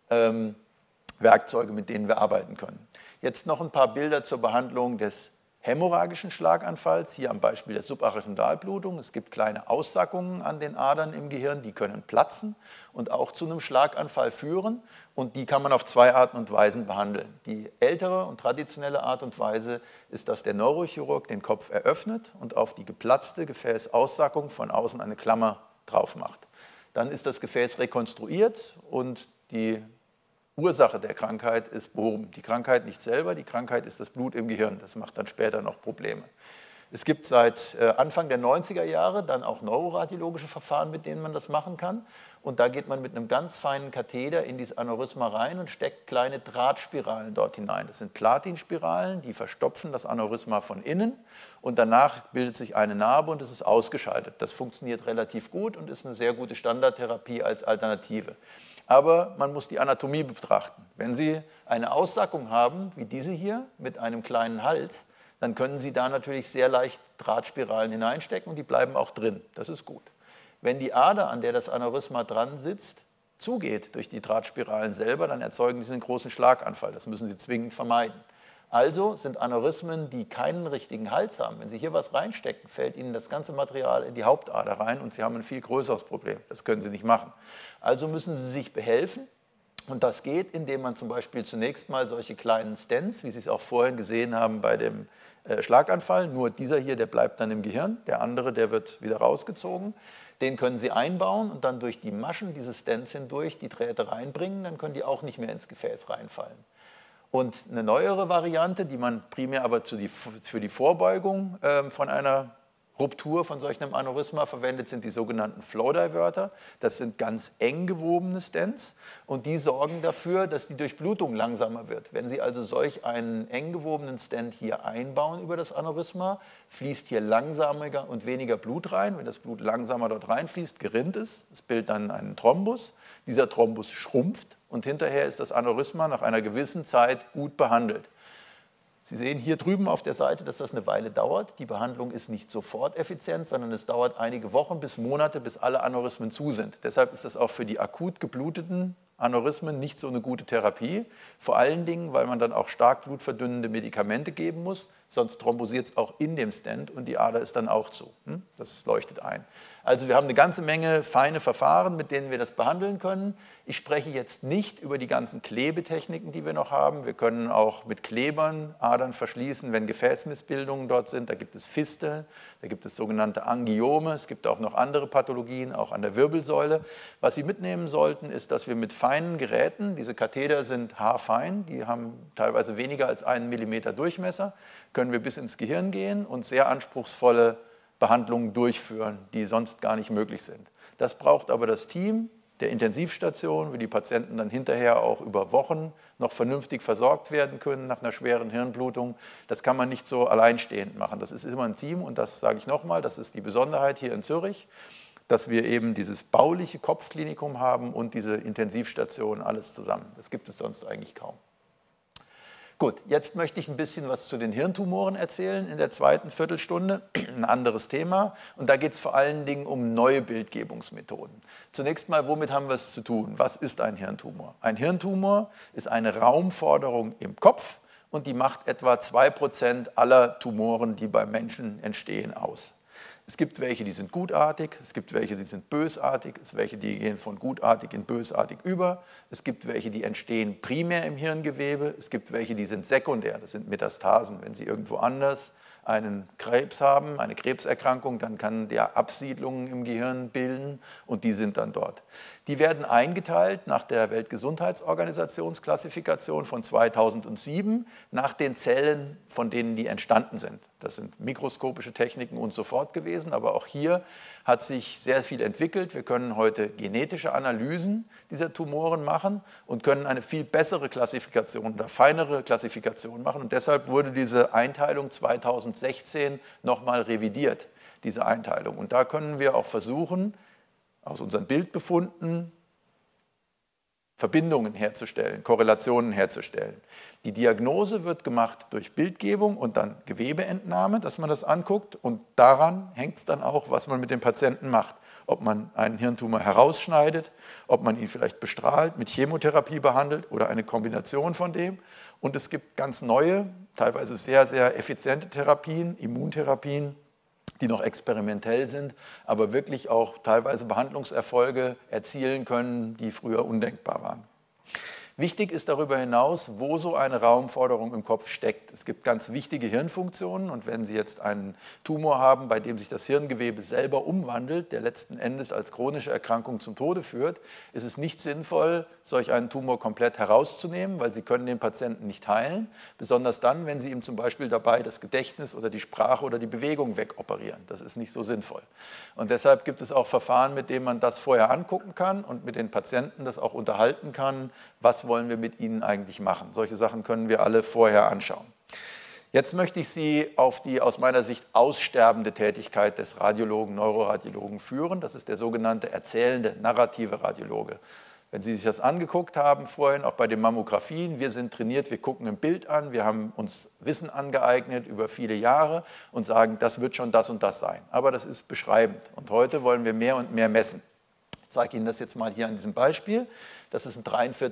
Werkzeuge, mit denen wir arbeiten können. Jetzt noch ein paar Bilder zur Behandlung des hämorrhagischen Schlaganfalls, hier am Beispiel der Subarachnoidalblutung. Es gibt kleine Aussackungen an den Adern im Gehirn, die können platzen und auch zu einem Schlaganfall führen. Und die kann man auf 2 Arten und Weisen behandeln. Die ältere und traditionelle Art und Weise ist, dass der Neurochirurg den Kopf eröffnet und auf die geplatzte Gefäßaussackung von außen eine Klammer drauf macht. Dann ist das Gefäß rekonstruiert und die Ursache der Krankheit ist behoben. Die Krankheit nicht selber, die Krankheit ist das Blut im Gehirn. Das macht dann später noch Probleme. Es gibt seit Anfang der 90er Jahre dann auch neuroradiologische Verfahren, mit denen man das machen kann. Und da geht man mit einem ganz feinen Katheter in dieses Aneurysma rein und steckt kleine Drahtspiralen dort hinein. Das sind Platinspiralen, die verstopfen das Aneurysma von innen und danach bildet sich eine Narbe und es ist ausgeschaltet. Das funktioniert relativ gut und ist eine sehr gute Standardtherapie als Alternative. Aber man muss die Anatomie betrachten. Wenn Sie eine Aussackung haben, wie diese hier, mit einem kleinen Hals, dann können Sie da natürlich sehr leicht Drahtspiralen hineinstecken und die bleiben auch drin. Das ist gut. Wenn die Ader, an der das Aneurysma dran sitzt, zugeht durch die Drahtspiralen selber, dann erzeugen sie einen großen Schlaganfall. Das müssen Sie zwingend vermeiden. Also sind Aneurysmen, die keinen richtigen Hals haben. Wenn Sie hier was reinstecken, fällt Ihnen das ganze Material in die Hauptader rein und Sie haben ein viel größeres Problem. Das können Sie nicht machen. Also müssen Sie sich behelfen. Und das geht, indem man zum Beispiel zunächst mal solche kleinen Stents, wie Sie es auch vorhin gesehen haben bei dem Schlaganfall, nur dieser hier, der bleibt dann im Gehirn, der andere, der wird wieder rausgezogen. Den können Sie einbauen und dann durch die Maschen dieses Stents hindurch die Drähte reinbringen, dann können die auch nicht mehr ins Gefäß reinfallen. Und eine neuere Variante, die man primär aber für die Vorbeugung von einer Ruptur von solch einem Aneurysma verwendet, sind die sogenannten Flow-Diverter. Das sind ganz eng gewobene Stents und die sorgen dafür, dass die Durchblutung langsamer wird. Wenn Sie also solch einen eng gewobenen Stent hier einbauen über das Aneurysma, fließt hier langsamer und weniger Blut rein. Wenn das Blut langsamer dort reinfließt, gerinnt es. Es bildet dann einen Thrombus. Dieser Thrombus schrumpft und hinterher ist das Aneurysma nach einer gewissen Zeit gut behandelt. Sie sehen hier drüben auf der Seite, dass das eine Weile dauert. Die Behandlung ist nicht sofort effizient, sondern es dauert einige Wochen bis Monate, bis alle Aneurysmen zu sind. Deshalb ist das auch für die akut gebluteten Aneurysmen nicht so eine gute Therapie. Vor allen Dingen, weil man dann auch stark blutverdünnende Medikamente geben muss, sonst thrombosiert es auch in dem Stent und die Ader ist dann auch zu. Das leuchtet ein. Also wir haben eine ganze Menge feine Verfahren, mit denen wir das behandeln können. Ich spreche jetzt nicht über die ganzen Klebetechniken, die wir noch haben. Wir können auch mit Klebern Adern verschließen, wenn Gefäßmissbildungen dort sind. Da gibt es Fisteln, da gibt es sogenannte Angiome. Es gibt auch noch andere Pathologien, auch an der Wirbelsäule. Was Sie mitnehmen sollten, ist, dass wir mit feinen Geräten, diese Katheter sind haarfein, die haben teilweise weniger als 1 Millimeter Durchmesser, können wir bis ins Gehirn gehen und sehr anspruchsvolle Behandlungen durchführen, die sonst gar nicht möglich sind. Das braucht aber das Team der Intensivstation, wo die Patienten dann hinterher auch über Wochen noch vernünftig versorgt werden können nach einer schweren Hirnblutung. Das kann man nicht so alleinstehend machen. Das ist immer ein Team und das sage ich nochmal, das ist die Besonderheit hier in Zürich, dass wir eben dieses bauliche Kopfklinikum haben und diese Intensivstation, alles zusammen. Das gibt es sonst eigentlich kaum. Gut, jetzt möchte ich ein bisschen was zu den Hirntumoren erzählen in der zweiten Viertelstunde, ein anderes Thema. Und da geht es vor allen Dingen um neue Bildgebungsmethoden. Zunächst mal, womit haben wir es zu tun? Was ist ein Hirntumor? Ein Hirntumor ist eine Raumforderung im Kopf und die macht etwa 2% aller Tumoren, die beim Menschen entstehen, aus. Es gibt welche, die sind gutartig, es gibt welche, die sind bösartig, es gibt welche, die gehen von gutartig in bösartig über, es gibt welche, die entstehen primär im Hirngewebe, es gibt welche, die sind sekundär, das sind Metastasen, wenn sie irgendwo anders einen Krebs haben, eine Krebserkrankung, dann kann der Absiedlungen im Gehirn bilden und die sind dann dort. Die werden eingeteilt nach der Weltgesundheitsorganisationsklassifikation von 2007 nach den Zellen, von denen die entstanden sind. Das sind mikroskopische Techniken und so fort gewesen, aber auch hier hat sich sehr viel entwickelt. Wir können heute genetische Analysen dieser Tumoren machen und können eine viel bessere Klassifikation oder feinere Klassifikation machen. Und deshalb wurde diese Einteilung 2016 nochmal revidiert, diese Einteilung. Und da können wir auch versuchen, aus unseren Bildbefunden Verbindungen herzustellen, Korrelationen herzustellen. Die Diagnose wird gemacht durch Bildgebung und dann Gewebeentnahme, dass man das anguckt. Und daran hängt es dann auch, was man mit dem Patienten macht. Ob man einen Hirntumor herausschneidet, ob man ihn vielleicht bestrahlt, mit Chemotherapie behandelt oder eine Kombination von dem. Und es gibt ganz neue, teilweise sehr, sehr effiziente Therapien, Immuntherapien, die noch experimentell sind, aber wirklich auch teilweise Behandlungserfolge erzielen können, die früher undenkbar waren. Wichtig ist darüber hinaus, wo so eine Raumforderung im Kopf steckt. Es gibt ganz wichtige Hirnfunktionen und wenn Sie jetzt einen Tumor haben, bei dem sich das Hirngewebe selber umwandelt, der letzten Endes als chronische Erkrankung zum Tode führt, ist es nicht sinnvoll, solch einen Tumor komplett herauszunehmen, weil Sie können den Patienten nicht heilen, besonders dann, wenn Sie ihm zum Beispiel dabei das Gedächtnis oder die Sprache oder die Bewegung wegoperieren. Das ist nicht so sinnvoll. Und deshalb gibt es auch Verfahren, mit denen man das vorher angucken kann und mit den Patienten das auch unterhalten kann, was wollen wir mit ihnen eigentlich machen. Solche Sachen können wir alle vorher anschauen. Jetzt möchte ich Sie auf die aus meiner Sicht aussterbende Tätigkeit des Radiologen, Neuroradiologen führen. Das ist der sogenannte erzählende, narrative Radiologe. Wenn Sie sich das angeguckt haben vorhin, auch bei den Mammografien, wir sind trainiert, wir gucken ein Bild an, wir haben uns Wissen angeeignet über viele Jahre und sagen, das wird schon das und das sein. Aber das ist beschreibend und heute wollen wir mehr und mehr messen. Ich zeige Ihnen das jetzt mal hier an diesem Beispiel. Das ist ein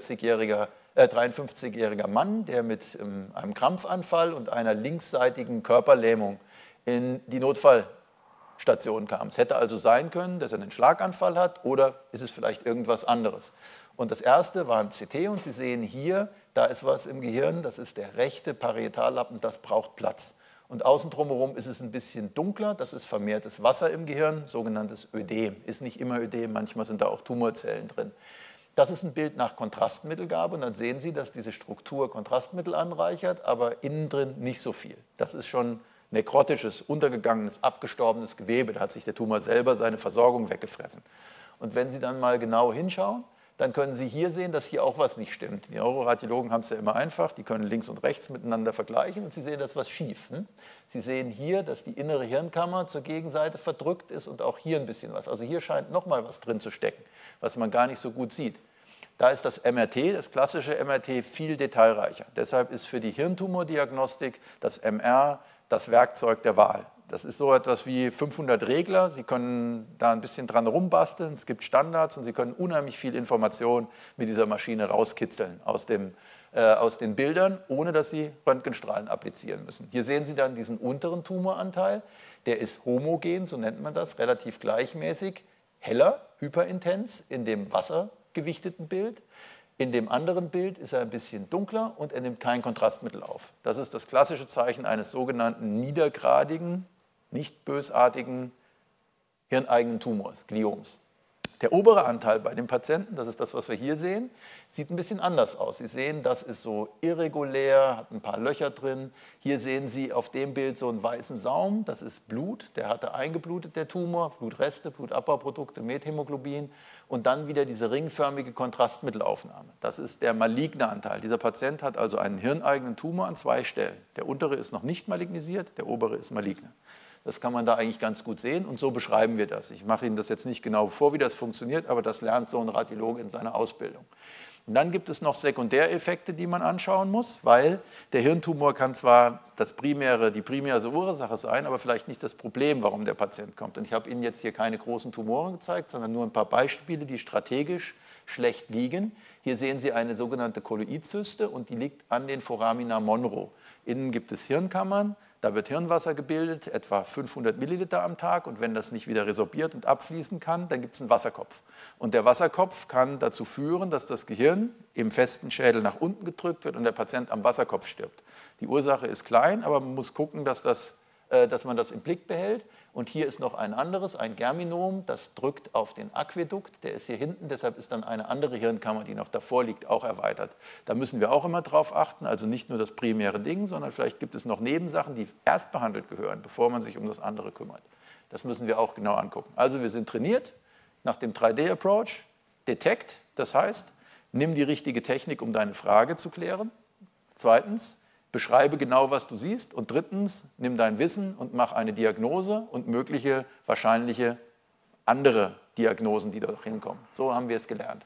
53-jähriger Mann, der mit einem Krampfanfall und einer linksseitigen Körperlähmung in die Notfallstation kam. Es hätte also sein können, dass er einen Schlaganfall hat oder ist es vielleicht irgendwas anderes. Und das erste war ein CT und Sie sehen hier, da ist was im Gehirn, das ist der rechte Parietallappen, das braucht Platz. Und außen drumherum ist es ein bisschen dunkler, das ist vermehrtes Wasser im Gehirn, sogenanntes Ödem. Ist nicht immer Ödem, manchmal sind da auch Tumorzellen drin. Das ist ein Bild nach Kontrastmittelgabe und dann sehen Sie, dass diese Struktur Kontrastmittel anreichert, aber innen drin nicht so viel. Das ist schon nekrotisches, untergegangenes, abgestorbenes Gewebe. Da hat sich der Tumor selber seine Versorgung weggefressen. Und wenn Sie dann mal genau hinschauen, dann können Sie hier sehen, dass hier auch was nicht stimmt. Die Neuroradiologen haben es ja immer einfach, die können links und rechts miteinander vergleichen und Sie sehen, dass was schief. Sie sehen hier, dass die innere Hirnkammer zur Gegenseite verdrückt ist und auch hier ein bisschen was. Also hier scheint nochmal was drin zu stecken, was man gar nicht so gut sieht. Da ist das MRT, das klassische MRT, viel detailreicher. Deshalb ist für die Hirntumordiagnostik das MR das Werkzeug der Wahl. Das ist so etwas wie 500 Regler. Sie können da ein bisschen dran rumbasteln. Es gibt Standards und Sie können unheimlich viel Information mit dieser Maschine rauskitzeln aus den Bildern, ohne dass Sie Röntgenstrahlen applizieren müssen. Hier sehen Sie dann diesen unteren Tumoranteil. Der ist homogen, so nennt man das, relativ gleichmäßig, heller, hyperintens in dem wassergewichteten Bild. In dem anderen Bild ist er ein bisschen dunkler und er nimmt kein Kontrastmittel auf. Das ist das klassische Zeichen eines sogenannten niedergradigen, nicht bösartigen, hirneigenen Tumors, Glioms. Der obere Anteil bei dem Patienten, das ist das, was wir hier sehen, sieht ein bisschen anders aus. Sie sehen, das ist so irregulär, hat ein paar Löcher drin. Hier sehen Sie auf dem Bild so einen weißen Saum, das ist Blut. Der hatte eingeblutet, der Tumor, Blutreste, Blutabbauprodukte, Methämoglobin und dann wieder diese ringförmige Kontrastmittelaufnahme. Das ist der maligne Anteil. Dieser Patient hat also einen hirneigenen Tumor an 2 Stellen. Der untere ist noch nicht malignisiert, der obere ist maligne. Das kann man da eigentlich ganz gut sehen und so beschreiben wir das. Ich mache Ihnen das jetzt nicht genau vor, wie das funktioniert, aber das lernt so ein Radiologe in seiner Ausbildung. Und dann gibt es noch Sekundäreffekte, die man anschauen muss, weil der Hirntumor kann zwar die primäre Ursache sein, aber vielleicht nicht das Problem, warum der Patient kommt. Und ich habe Ihnen jetzt hier keine großen Tumoren gezeigt, sondern nur ein paar Beispiele, die strategisch schlecht liegen. Hier sehen Sie eine sogenannte Kolloidzyste und die liegt an den Foramina Monro. Innen gibt es Hirnkammern. Da wird Hirnwasser gebildet, etwa 500 Milliliter am Tag. Und wenn das nicht wieder resorbiert und abfließen kann, dann gibt es einen Wasserkopf. Und der Wasserkopf kann dazu führen, dass das Gehirn im festen Schädel nach unten gedrückt wird und der Patient am Wasserkopf stirbt. Die Ursache ist klein, aber man muss gucken, dass das dass man das im Blick behält. Und hier ist noch ein anderes, ein Germinom, das drückt auf den Aquädukt, der ist hier hinten, deshalb ist dann eine andere Hirnkammer, die noch davor liegt, auch erweitert. Da müssen wir auch immer drauf achten, also nicht nur das primäre Ding, sondern vielleicht gibt es noch Nebensachen, die erst behandelt gehören, bevor man sich um das andere kümmert. Das müssen wir auch genau angucken. Also wir sind trainiert nach dem 3D-Approach, Detect, das heißt, nimm die richtige Technik, um deine Frage zu klären. Zweitens, beschreibe genau, was du siehst. Und drittens, nimm dein Wissen und mach eine Diagnose und mögliche, wahrscheinliche andere Diagnosen, die dort hinkommen. So haben wir es gelernt.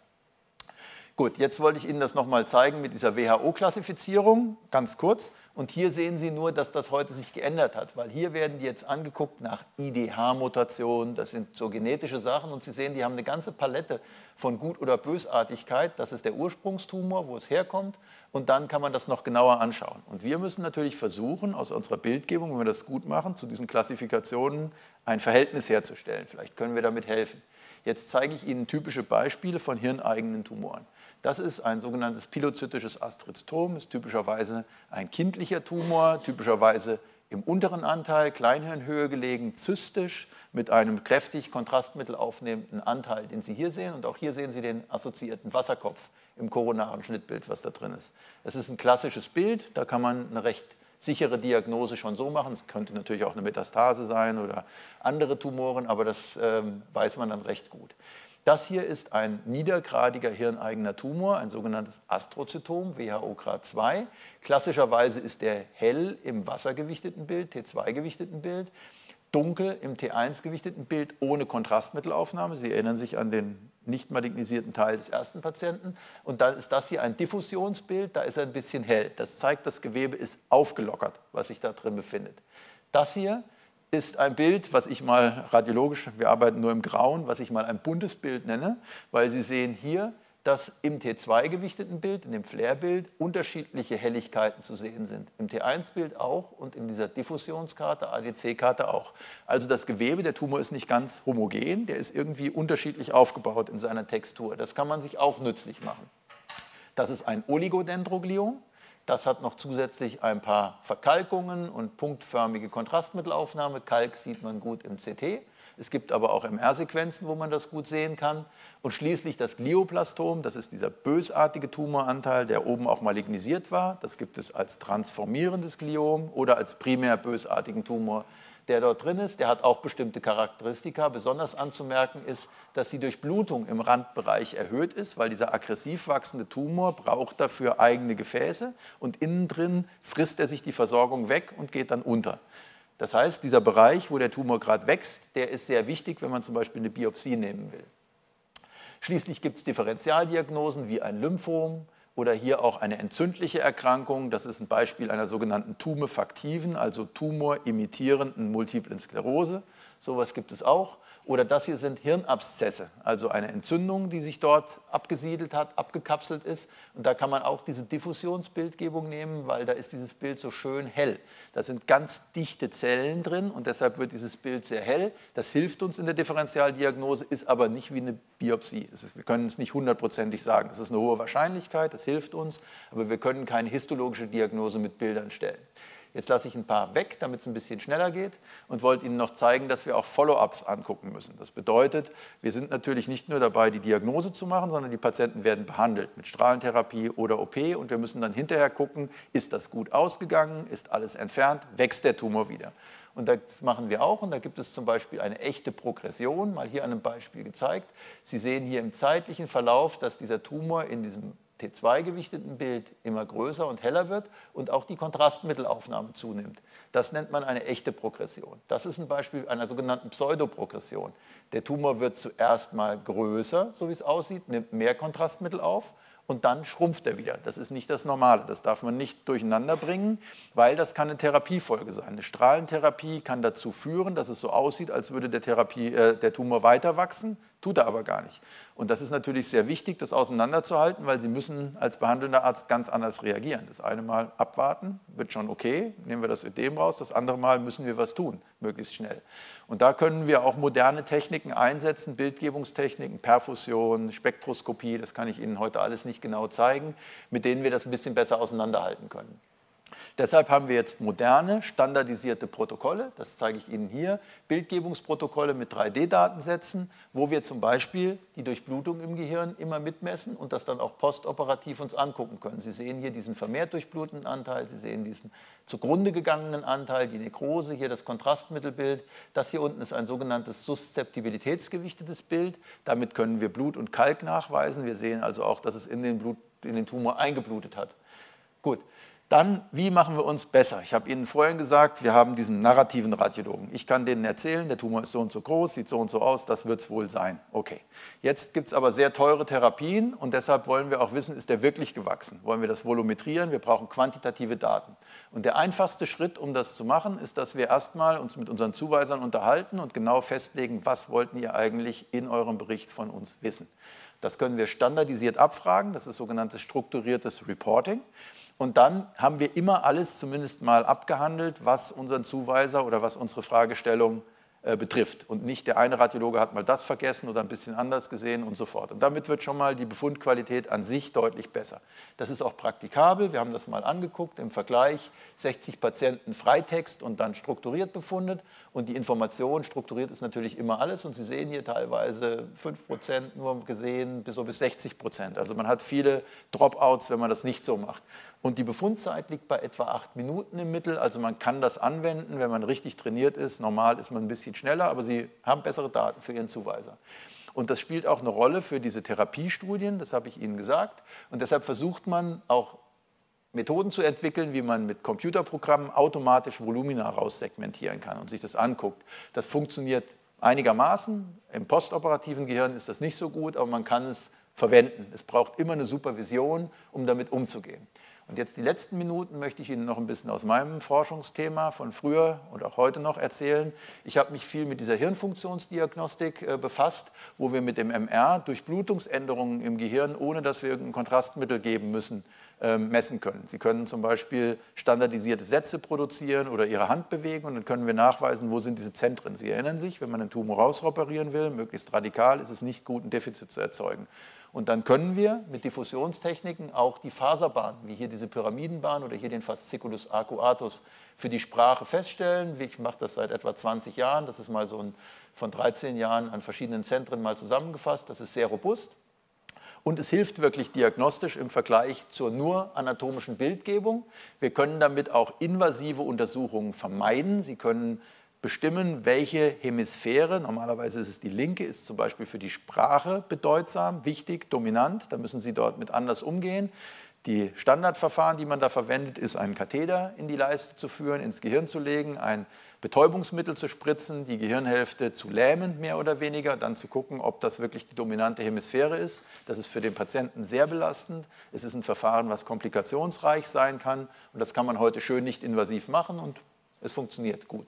Gut, jetzt wollte ich Ihnen das nochmal zeigen mit dieser WHO-Klassifizierung, ganz kurz. Und hier sehen Sie nur, dass das heute sich geändert hat, weil hier werden die jetzt angeguckt nach IDH-Mutationen, das sind so genetische Sachen und Sie sehen, die haben eine ganze Palette von Gut- oder Bösartigkeit, das ist der Ursprungstumor, wo es herkommt und dann kann man das noch genauer anschauen. Und wir müssen natürlich versuchen, aus unserer Bildgebung, wenn wir das gut machen, zu diesen Klassifikationen ein Verhältnis herzustellen. Vielleicht können wir damit helfen. Jetzt zeige ich Ihnen typische Beispiele von hirneigenen Tumoren. Das ist ein sogenanntes pilozytisches Astrozytom, ist typischerweise ein kindlicher Tumor, typischerweise im unteren Anteil, Kleinhirnhöhe gelegen, zystisch, mit einem kräftig Kontrastmittel aufnehmenden Anteil, den Sie hier sehen. Und auch hier sehen Sie den assoziierten Wasserkopf im koronaren Schnittbild, was da drin ist. Es ist ein klassisches Bild, da kann man eine recht sichere Diagnose schon so machen. Es könnte natürlich auch eine Metastase sein oder andere Tumoren, aber das weiß man dann recht gut. Das hier ist ein niedergradiger hirneigener Tumor, ein sogenanntes Astrozytom, WHO Grad 2. Klassischerweise ist der hell im wassergewichteten Bild, T2-gewichteten Bild, dunkel im T1-gewichteten Bild ohne Kontrastmittelaufnahme. Sie erinnern sich an den nicht malignisierten Teil des ersten Patienten. Und dann ist das hier ein Diffusionsbild, da ist er ein bisschen hell. Das zeigt, das Gewebe ist aufgelockert, was sich da drin befindet. Das hier ist ein Bild, was ich mal radiologisch, wir arbeiten nur im Grauen, was ich mal ein buntes Bild nenne, weil Sie sehen hier, dass im T2-gewichteten Bild, in dem Flair-Bild, unterschiedliche Helligkeiten zu sehen sind. Im T1-Bild auch und in dieser Diffusionskarte, ADC-Karte auch. Also das Gewebe, der Tumor ist nicht ganz homogen, der ist irgendwie unterschiedlich aufgebaut in seiner Textur. Das kann man sich auch nützlich machen. Das ist ein Oligodendrogliom. Das hat noch zusätzlich ein paar Verkalkungen und punktförmige Kontrastmittelaufnahme. Kalk sieht man gut im CT. Es gibt aber auch MR-Sequenzen, wo man das gut sehen kann. Und schließlich das Glioblastom, das ist dieser bösartige Tumoranteil, der oben auch malignisiert war. Das gibt es als transformierendes Gliom oder als primär bösartigen Tumor, der dort drin ist. Der hat auch bestimmte Charakteristika. Besonders anzumerken ist, dass die Durchblutung im Randbereich erhöht ist, weil dieser aggressiv wachsende Tumor braucht dafür eigene Gefäße und innen drin frisst er sich die Versorgung weg und geht dann unter. Das heißt, dieser Bereich, wo der Tumor gerade wächst, der ist sehr wichtig, wenn man zum Beispiel eine Biopsie nehmen will. Schließlich gibt es Differentialdiagnosen wie ein Lymphom oder hier auch eine entzündliche Erkrankung. Das ist ein Beispiel einer sogenannten tumefaktiven, also tumorimitierenden Multiplen Sklerose. Sowas gibt es auch. Oder das hier sind Hirnabszesse, also eine Entzündung, die sich dort abgesiedelt hat, abgekapselt ist. Und da kann man auch diese Diffusionsbildgebung nehmen, weil da ist dieses Bild so schön hell. Da sind ganz dichte Zellen drin und deshalb wird dieses Bild sehr hell. Das hilft uns in der Differentialdiagnose, ist aber nicht wie eine Biopsie. Wir können es nicht hundertprozentig sagen. Es ist eine hohe Wahrscheinlichkeit, das hilft uns, aber wir können keine histologische Diagnose mit Bildern stellen. Jetzt lasse ich ein paar weg, damit es ein bisschen schneller geht und wollte Ihnen noch zeigen, dass wir auch Follow-ups angucken müssen. Das bedeutet, wir sind natürlich nicht nur dabei, die Diagnose zu machen, sondern die Patienten werden behandelt mit Strahlentherapie oder OP und wir müssen dann hinterher gucken, ist das gut ausgegangen, ist alles entfernt, wächst der Tumor wieder. Und das machen wir auch und da gibt es zum Beispiel eine echte Progression, mal hier an einem Beispiel gezeigt. Sie sehen hier im zeitlichen Verlauf, dass dieser Tumor in diesem T2-gewichteten Bild immer größer und heller wird und auch die Kontrastmittelaufnahme zunimmt. Das nennt man eine echte Progression. Das ist ein Beispiel einer sogenannten Pseudoprogression. Der Tumor wird zuerst mal größer, so wie es aussieht, nimmt mehr Kontrastmittel auf und dann schrumpft er wieder. Das ist nicht das Normale. Das darf man nicht durcheinander bringen, weil das kann eine Therapiefolge sein. Eine Strahlentherapie kann dazu führen, dass es so aussieht, als würde der Tumor weiter wachsen, tut er aber gar nicht. Und das ist natürlich sehr wichtig, das auseinanderzuhalten, weil Sie müssen als behandelnder Arzt ganz anders reagieren. Das eine Mal abwarten, wird schon okay, nehmen wir das Ödem raus, das andere Mal müssen wir was tun, möglichst schnell. Und da können wir auch moderne Techniken einsetzen, Bildgebungstechniken, Perfusion, Spektroskopie, das kann ich Ihnen heute alles nicht genau zeigen, mit denen wir das ein bisschen besser auseinanderhalten können. Deshalb haben wir jetzt moderne, standardisierte Protokolle, das zeige ich Ihnen hier, Bildgebungsprotokolle mit 3D-Datensätzen, wo wir zum Beispiel die Durchblutung im Gehirn immer mitmessen und das dann auch postoperativ uns angucken können. Sie sehen hier diesen vermehrt durchblutenden Anteil, Sie sehen diesen zugrunde gegangenen Anteil, die Nekrose, hier das Kontrastmittelbild. Das hier unten ist ein sogenanntes suszeptibilitätsgewichtetes Bild. Damit können wir Blut und Kalk nachweisen. Wir sehen also auch, dass es in den Tumor eingeblutet hat. Gut. Dann, wie machen wir uns besser? Ich habe Ihnen vorhin gesagt, wir haben diesen narrativen Radiologen. Ich kann denen erzählen, der Tumor ist so und so groß, sieht so und so aus, das wird es wohl sein. Okay. Jetzt gibt es aber sehr teure Therapien und deshalb wollen wir auch wissen, ist der wirklich gewachsen? Wollen wir das volumetrieren? Wir brauchen quantitative Daten. Und der einfachste Schritt, um das zu machen, ist, dass wir erstmal uns mit unseren Zuweisern unterhalten und genau festlegen, was wollten ihr eigentlich in eurem Bericht von uns wissen. Das können wir standardisiert abfragen, das ist sogenanntes strukturiertes Reporting. Und dann haben wir immer alles zumindest mal abgehandelt, was unseren Zuweiser oder was unsere Fragestellung betrifft. Und nicht der eine Radiologe hat mal das vergessen oder ein bisschen anders gesehen und so fort. Und damit wird schon mal die Befundqualität an sich deutlich besser. Das ist auch praktikabel. Wir haben das mal angeguckt im Vergleich. 60 Patienten Freitext und dann strukturiert befundet. Und die Information, strukturiert ist natürlich immer alles. Und Sie sehen hier teilweise 5% nur gesehen, bis 60%. Also man hat viele Dropouts, wenn man das nicht so macht. Und die Befundzeit liegt bei etwa 8 Minuten im Mittel. Also man kann das anwenden, wenn man richtig trainiert ist. Normal ist man ein bisschen schneller, aber Sie haben bessere Daten für Ihren Zuweiser. Und das spielt auch eine Rolle für diese Therapiestudien, das habe ich Ihnen gesagt. Und deshalb versucht man auch Methoden zu entwickeln, wie man mit Computerprogrammen automatisch Volumina raussegmentieren kann und sich das anguckt. Das funktioniert einigermaßen. Im postoperativen Gehirn ist das nicht so gut, aber man kann es verwenden. Es braucht immer eine Supervision, um damit umzugehen. Und jetzt die letzten Minuten möchte ich Ihnen noch ein bisschen aus meinem Forschungsthema von früher und auch heute noch erzählen. Ich habe mich viel mit dieser Hirnfunktionsdiagnostik befasst, wo wir mit dem MR Durchblutungsänderungen im Gehirn, ohne dass wir irgendein Kontrastmittel geben müssen, messen können. Sie können zum Beispiel standardisierte Sätze produzieren oder Ihre Hand bewegen und dann können wir nachweisen, wo sind diese Zentren. Sie erinnern sich, wenn man einen Tumor rausoperieren will, möglichst radikal, ist es nicht gut, ein Defizit zu erzeugen. Und dann können wir mit Diffusionstechniken auch die Faserbahn, wie hier diese Pyramidenbahn oder hier den Fasciculus arcuatus, für die Sprache feststellen. Ich mache das seit etwa 20 Jahren. Das ist mal so von 13 Jahren an verschiedenen Zentren mal zusammengefasst. Das ist sehr robust. Und es hilft wirklich diagnostisch im Vergleich zur nur anatomischen Bildgebung. Wir können damit auch invasive Untersuchungen vermeiden. Sie können bestimmen, welche Hemisphäre, normalerweise ist es die linke, ist zum Beispiel für die Sprache bedeutsam, wichtig, dominant. Da müssen Sie dort mit anders umgehen. Die Standardverfahren, die man da verwendet, ist einen Katheter in die Leiste zu führen, ins Gehirn zu legen, ein Betäubungsmittel zu spritzen, die Gehirnhälfte zu lähmen, mehr oder weniger, dann zu gucken, ob das wirklich die dominante Hemisphäre ist. Das ist für den Patienten sehr belastend. Es ist ein Verfahren, was komplikationsreich sein kann und das kann man heute schön nicht invasiv machen und es funktioniert gut.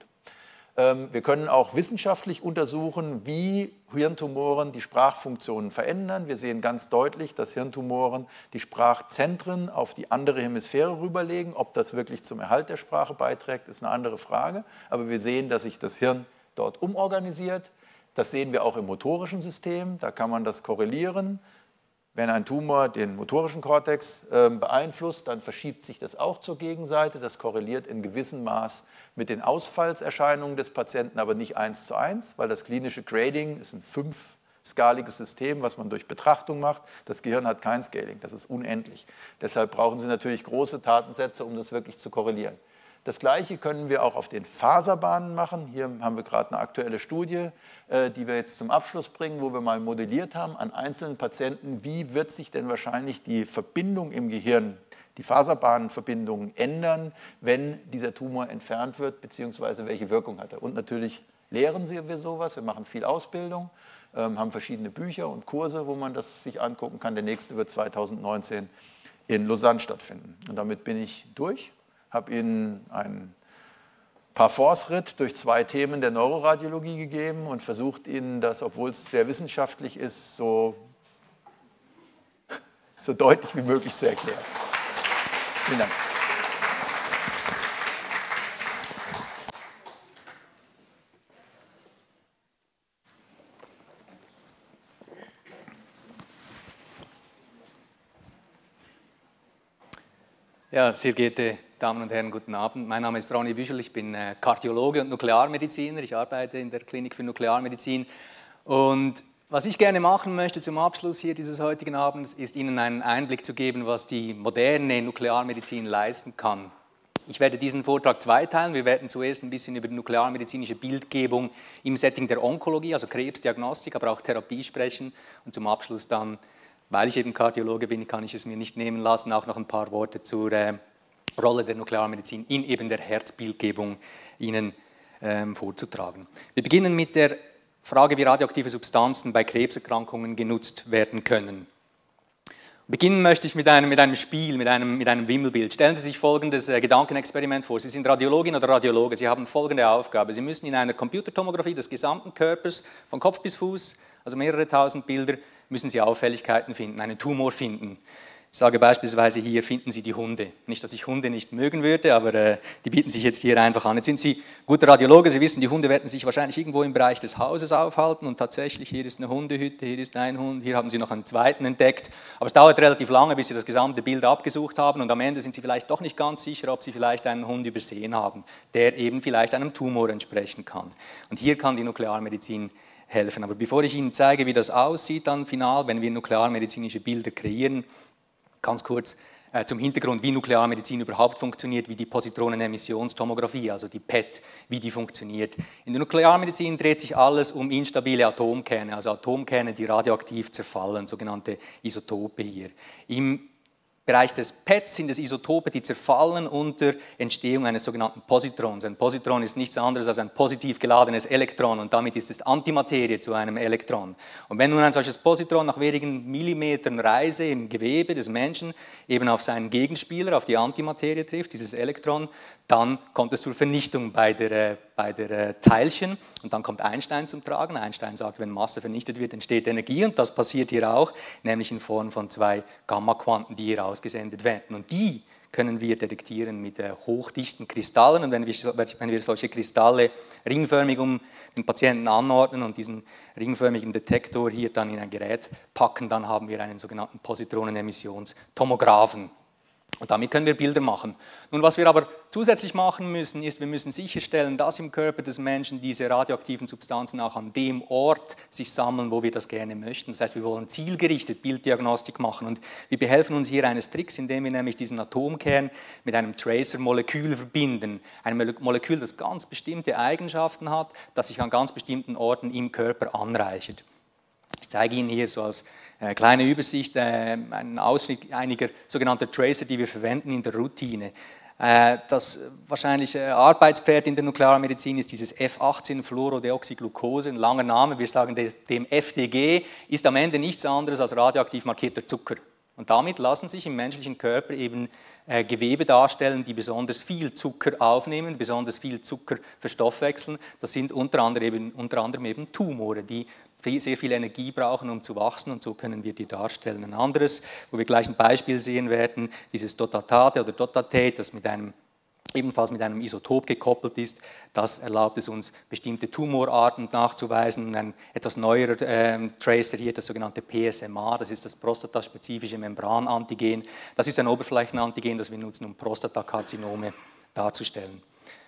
Wir können auch wissenschaftlich untersuchen, wie Hirntumoren die Sprachfunktionen verändern. Wir sehen ganz deutlich, dass Hirntumoren die Sprachzentren auf die andere Hemisphäre rüberlegen. Ob das wirklich zum Erhalt der Sprache beiträgt, ist eine andere Frage. Aber wir sehen, dass sich das Hirn dort umorganisiert. Das sehen wir auch im motorischen System. Da kann man das korrelieren. Wenn ein Tumor den motorischen Kortex beeinflusst, dann verschiebt sich das auch zur Gegenseite. Das korreliert in gewissem Maß mit den Ausfallserscheinungen des Patienten, aber nicht 1:1, weil das klinische Grading ist ein 5-skaliges System, was man durch Betrachtung macht. Das Gehirn hat kein Scaling, das ist unendlich. Deshalb brauchen Sie natürlich große Datensätze, um das wirklich zu korrelieren. Das Gleiche können wir auch auf den Faserbahnen machen. Hier haben wir gerade eine aktuelle Studie, die wir jetzt zum Abschluss bringen, wo wir mal modelliert haben an einzelnen Patienten, wie wird sich denn wahrscheinlich die Verbindung im Gehirn, die Faserbahnverbindungen ändern, wenn dieser Tumor entfernt wird, beziehungsweise welche Wirkung hat er. Und natürlich lehren wir sowas, wir machen viel Ausbildung, haben verschiedene Bücher und Kurse, wo man das sich angucken kann. Der nächste wird 2019 in Lausanne stattfinden. Und damit bin ich durch. Habe Ihnen ein Parforce-Ritt durch 2 Themen der Neuroradiologie gegeben und versucht Ihnen das, obwohl es sehr wissenschaftlich ist, so deutlich wie möglich zu erklären. Vielen Dank. Ja, sehr geehrte Damen und Herren, guten Abend. Mein Name ist Ronny Büschel, ich bin Kardiologe und Nuklearmediziner. Ich arbeite in der Klinik für Nuklearmedizin. Und was ich gerne machen möchte zum Abschluss hier dieses heutigen Abends, ist Ihnen einen Einblick zu geben, was die moderne Nuklearmedizin leisten kann. Ich werde diesen Vortrag zweiteilen. Wir werden zuerst ein bisschen über die nuklearmedizinische Bildgebung im Setting der Onkologie, also Krebsdiagnostik, aber auch Therapie sprechen. Und zum Abschluss dann, weil ich eben Kardiologe bin, kann ich es mir nicht nehmen lassen, auch noch ein paar Worte zur Rolle der Nuklearmedizin in eben der Herzbildgebung Ihnen vorzutragen. Wir beginnen mit der Frage, wie radioaktive Substanzen bei Krebserkrankungen genutzt werden können. Beginnen möchte ich mit einem Spiel, mit einem Wimmelbild. Stellen Sie sich folgendes Gedankenexperiment vor. Sie sind Radiologin oder Radiologe. Sie haben folgende Aufgabe. Sie müssen in einer Computertomographie des gesamten Körpers, von Kopf bis Fuß, also mehrere tausend Bilder, müssen Sie Auffälligkeiten finden, einen Tumor finden. Ich sage beispielsweise hier, finden Sie die Hunde. Nicht, dass ich Hunde nicht mögen würde, aber die bieten sich jetzt hier einfach an. Jetzt sind Sie guter Radiologe, Sie wissen, die Hunde werden sich wahrscheinlich irgendwo im Bereich des Hauses aufhalten und tatsächlich, hier ist eine Hundehütte, hier ist ein Hund, hier haben Sie noch einen zweiten entdeckt. Aber es dauert relativ lange, bis Sie das gesamte Bild abgesucht haben und am Ende sind Sie vielleicht doch nicht ganz sicher, ob Sie vielleicht einen Hund übersehen haben, der eben vielleicht einem Tumor entsprechen kann. Und hier kann die Nuklearmedizin helfen. Aber bevor ich Ihnen zeige, wie das aussieht dann final, wenn wir nuklearmedizinische Bilder kreieren, ganz kurz zum Hintergrund, wie Nuklearmedizin überhaupt funktioniert, wie die Positronenemissionstomographie, also die PET, wie die funktioniert. In der Nuklearmedizin dreht sich alles um instabile Atomkerne, also Atomkerne, die radioaktiv zerfallen, sogenannte Isotope hier. Im Bereich des PET sind es Isotope, die zerfallen unter Entstehung eines sogenannten Positrons. Ein Positron ist nichts anderes als ein positiv geladenes Elektron und damit ist es Antimaterie zu einem Elektron. Und wenn nun ein solches Positron nach wenigen Millimetern Reise im Gewebe des Menschen eben auf seinen Gegenspieler, auf die Antimaterie trifft, dieses Elektron, dann kommt es zur Vernichtung bei der Teilchen und dann kommt Einstein zum Tragen. Einstein sagt, wenn Masse vernichtet wird, entsteht Energie und das passiert hier auch, nämlich in Form von zwei Gammaquanten, die hier ausgesendet werden. Und die können wir detektieren mit hochdichten Kristallen und wenn wir solche Kristalle ringförmig um den Patienten anordnen und diesen ringförmigen Detektor hier dann in ein Gerät packen, dann haben wir einen sogenannten Positronenemissionstomographen. Und damit können wir Bilder machen. Nun, was wir aber zusätzlich machen müssen, ist, wir müssen sicherstellen, dass im Körper des Menschen diese radioaktiven Substanzen auch an dem Ort sich sammeln, wo wir das gerne möchten. Das heißt, wir wollen zielgerichtet Bilddiagnostik machen. Und wir behelfen uns hier eines Tricks, indem wir nämlich diesen Atomkern mit einem Tracer-Molekül verbinden. Ein Molekül, das ganz bestimmte Eigenschaften hat, das sich an ganz bestimmten Orten im Körper anreichert. Ich zeige Ihnen hier so als kleine Übersicht, einen Ausschnitt einiger sogenannter Tracer, die wir verwenden in der Routine. Das wahrscheinlich Arbeitspferd in der Nuklearmedizin ist dieses F18-Fluorodeoxyglucose, ein langer Name, wir sagen dem FDG, ist am Ende nichts anderes als radioaktiv markierter Zucker. Und damit lassen sich im menschlichen Körper eben Gewebe darstellen, die besonders viel Zucker aufnehmen, besonders viel Zucker verstoffwechseln. Das sind unter anderem eben Tumore, die sehr viel Energie brauchen, um zu wachsen und so können wir die darstellen. Ein anderes, wo wir gleich ein Beispiel sehen werden, dieses Dotatate oder Dotatate, das ebenfalls mit einem Isotop gekoppelt ist, das erlaubt es uns, bestimmte Tumorarten nachzuweisen. Ein etwas neuerer Tracer hier, das sogenannte PSMA, das ist das prostataspezifische Membranantigen. Das ist ein Oberflächenantigen, das wir nutzen, um Prostatakarzinome darzustellen.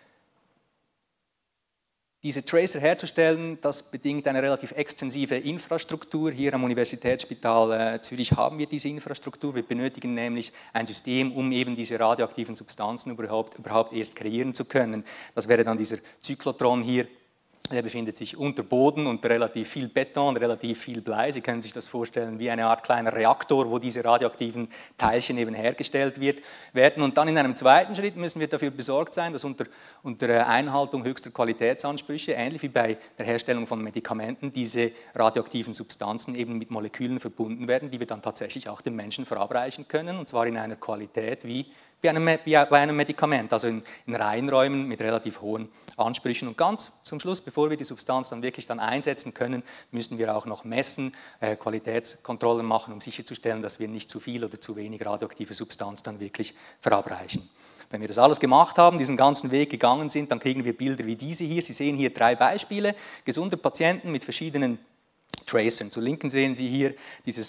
Diese Tracer herzustellen, das bedingt eine relativ extensive Infrastruktur. Hier am Universitätsspital Zürich haben wir diese Infrastruktur. Wir benötigen nämlich ein System, um eben diese radioaktiven Substanzen überhaupt erst kreieren zu können. Das wäre dann dieser Zyklotron hier. Der befindet sich unter Boden und relativ viel Beton, relativ viel Blei. Sie können sich das vorstellen wie eine Art kleiner Reaktor, wo diese radioaktiven Teilchen eben hergestellt werden. Und dann in einem zweiten Schritt müssen wir dafür besorgt sein, dass unter Einhaltung höchster Qualitätsansprüche, ähnlich wie bei der Herstellung von Medikamenten, diese radioaktiven Substanzen eben mit Molekülen verbunden werden, die wir dann tatsächlich auch dem Menschen verabreichen können, und zwar in einer Qualität wie bei einem Medikament, also in Reinräumen mit relativ hohen Ansprüchen. Und ganz zum Schluss, bevor wir die Substanz dann wirklich einsetzen können, müssen wir auch noch messen, Qualitätskontrollen machen, um sicherzustellen, dass wir nicht zu viel oder zu wenig radioaktive Substanz dann wirklich verabreichen. Wenn wir das alles gemacht haben, diesen ganzen Weg gegangen sind, dann kriegen wir Bilder wie diese hier. Sie sehen hier 3 Beispiele, gesunde Patienten mit verschiedenen Tracern. Zur Linken sehen Sie hier dieses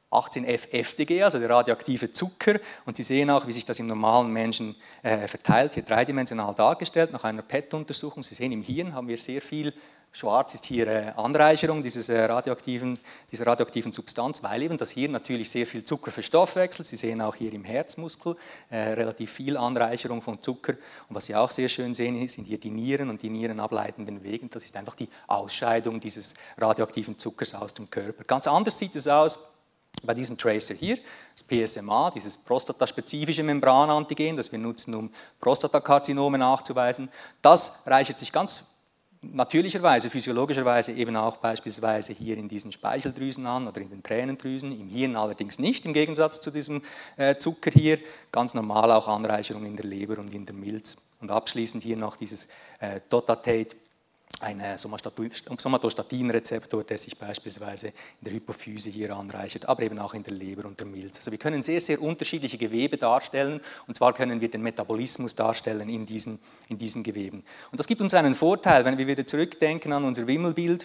18F-FDG, also der radioaktive Zucker. Und Sie sehen auch, wie sich das im normalen Menschen verteilt, hier dreidimensional dargestellt, nach einer PET-Untersuchung. Sie sehen, im Hirn haben wir sehr viel. Schwarz ist hier Anreicherung dieser radioaktiven Substanz, weil eben das Hirn natürlich sehr viel Zucker verstoffwechselt. Sie sehen auch hier im Herzmuskel relativ viel Anreicherung von Zucker. Und was Sie auch sehr schön sehen, sind hier die Nieren und die nierenableitenden Wege. Das ist einfach die Ausscheidung dieses radioaktiven Zuckers aus dem Körper. Ganz anders sieht es aus bei diesem Tracer hier, das PSMA, dieses prostataspezifische Membranantigen, das wir nutzen, um Prostatakarzinome nachzuweisen. Das reichert sich ganz natürlicherweise, physiologischerweise eben auch beispielsweise hier in diesen Speicheldrüsen an oder in den Tränendrüsen, im Hirn allerdings nicht, im Gegensatz zu diesem Zucker hier. Ganz normal auch Anreicherung in der Leber und in der Milz. Und abschließend hier noch dieses Dotatate, ein Somatostatin-Rezeptor, der sich beispielsweise in der Hypophyse hier anreichert, aber eben auch in der Leber und der Milz. Also wir können sehr, sehr unterschiedliche Gewebe darstellen, und zwar können wir den Metabolismus darstellen in diesen Geweben. Und das gibt uns einen Vorteil, wenn wir wieder zurückdenken an unser Wimmelbild,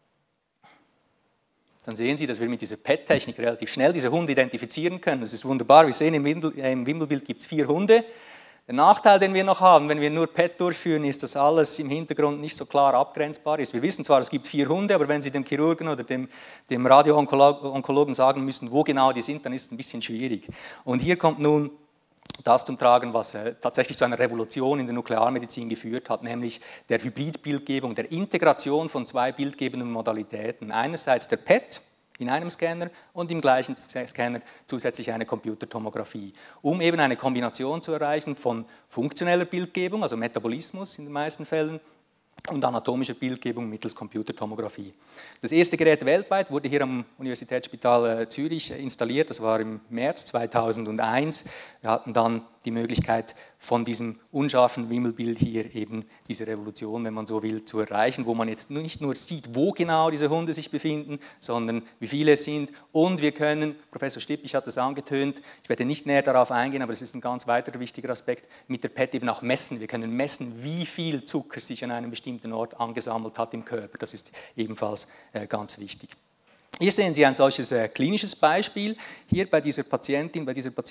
dann sehen Sie, dass wir mit dieser PET-Technik relativ schnell diese Hunde identifizieren können. Das ist wunderbar. Wir sehen, im Wimmelbild gibt es 4 Hunde. Der Nachteil, den wir noch haben, wenn wir nur PET durchführen, ist, dass alles im Hintergrund nicht so klar abgrenzbar ist. Wir wissen zwar, es gibt 4 Hunde, aber wenn Sie dem Chirurgen oder dem Radio-Onkologen sagen müssen, wo genau die sind, dann ist es ein bisschen schwierig. Und hier kommt nun das zum Tragen, was tatsächlich zu einer Revolution in der Nuklearmedizin geführt hat, nämlich der Hybridbildgebung, der Integration von 2 bildgebenden Modalitäten. Einerseits der PET in einem Scanner und im gleichen Scanner zusätzlich eine Computertomographie, um eben eine Kombination zu erreichen von funktioneller Bildgebung, also Metabolismus in den meisten Fällen, und anatomischer Bildgebung mittels Computertomographie. Das erste Gerät weltweit wurde hier am Universitätsspital Zürich installiert, das war im März 2001. Wir hatten dann die Möglichkeit, von diesem unscharfen Wimmelbild hier eben diese Revolution, wenn man so will, zu erreichen, wo man jetzt nicht nur sieht, wo genau diese Hunde sich befinden, sondern wie viele es sind. Und wir können, Professor Stippich hat das angetönt, ich werde nicht näher darauf eingehen, aber es ist ein ganz weiterer wichtiger Aspekt, mit der PET eben auch messen. Wir können messen, wie viel Zucker sich an einem bestimmten Ort angesammelt hat im Körper. Das ist ebenfalls ganz wichtig. Hier sehen Sie ein solches klinisches Beispiel. Hier bei dieser Patientin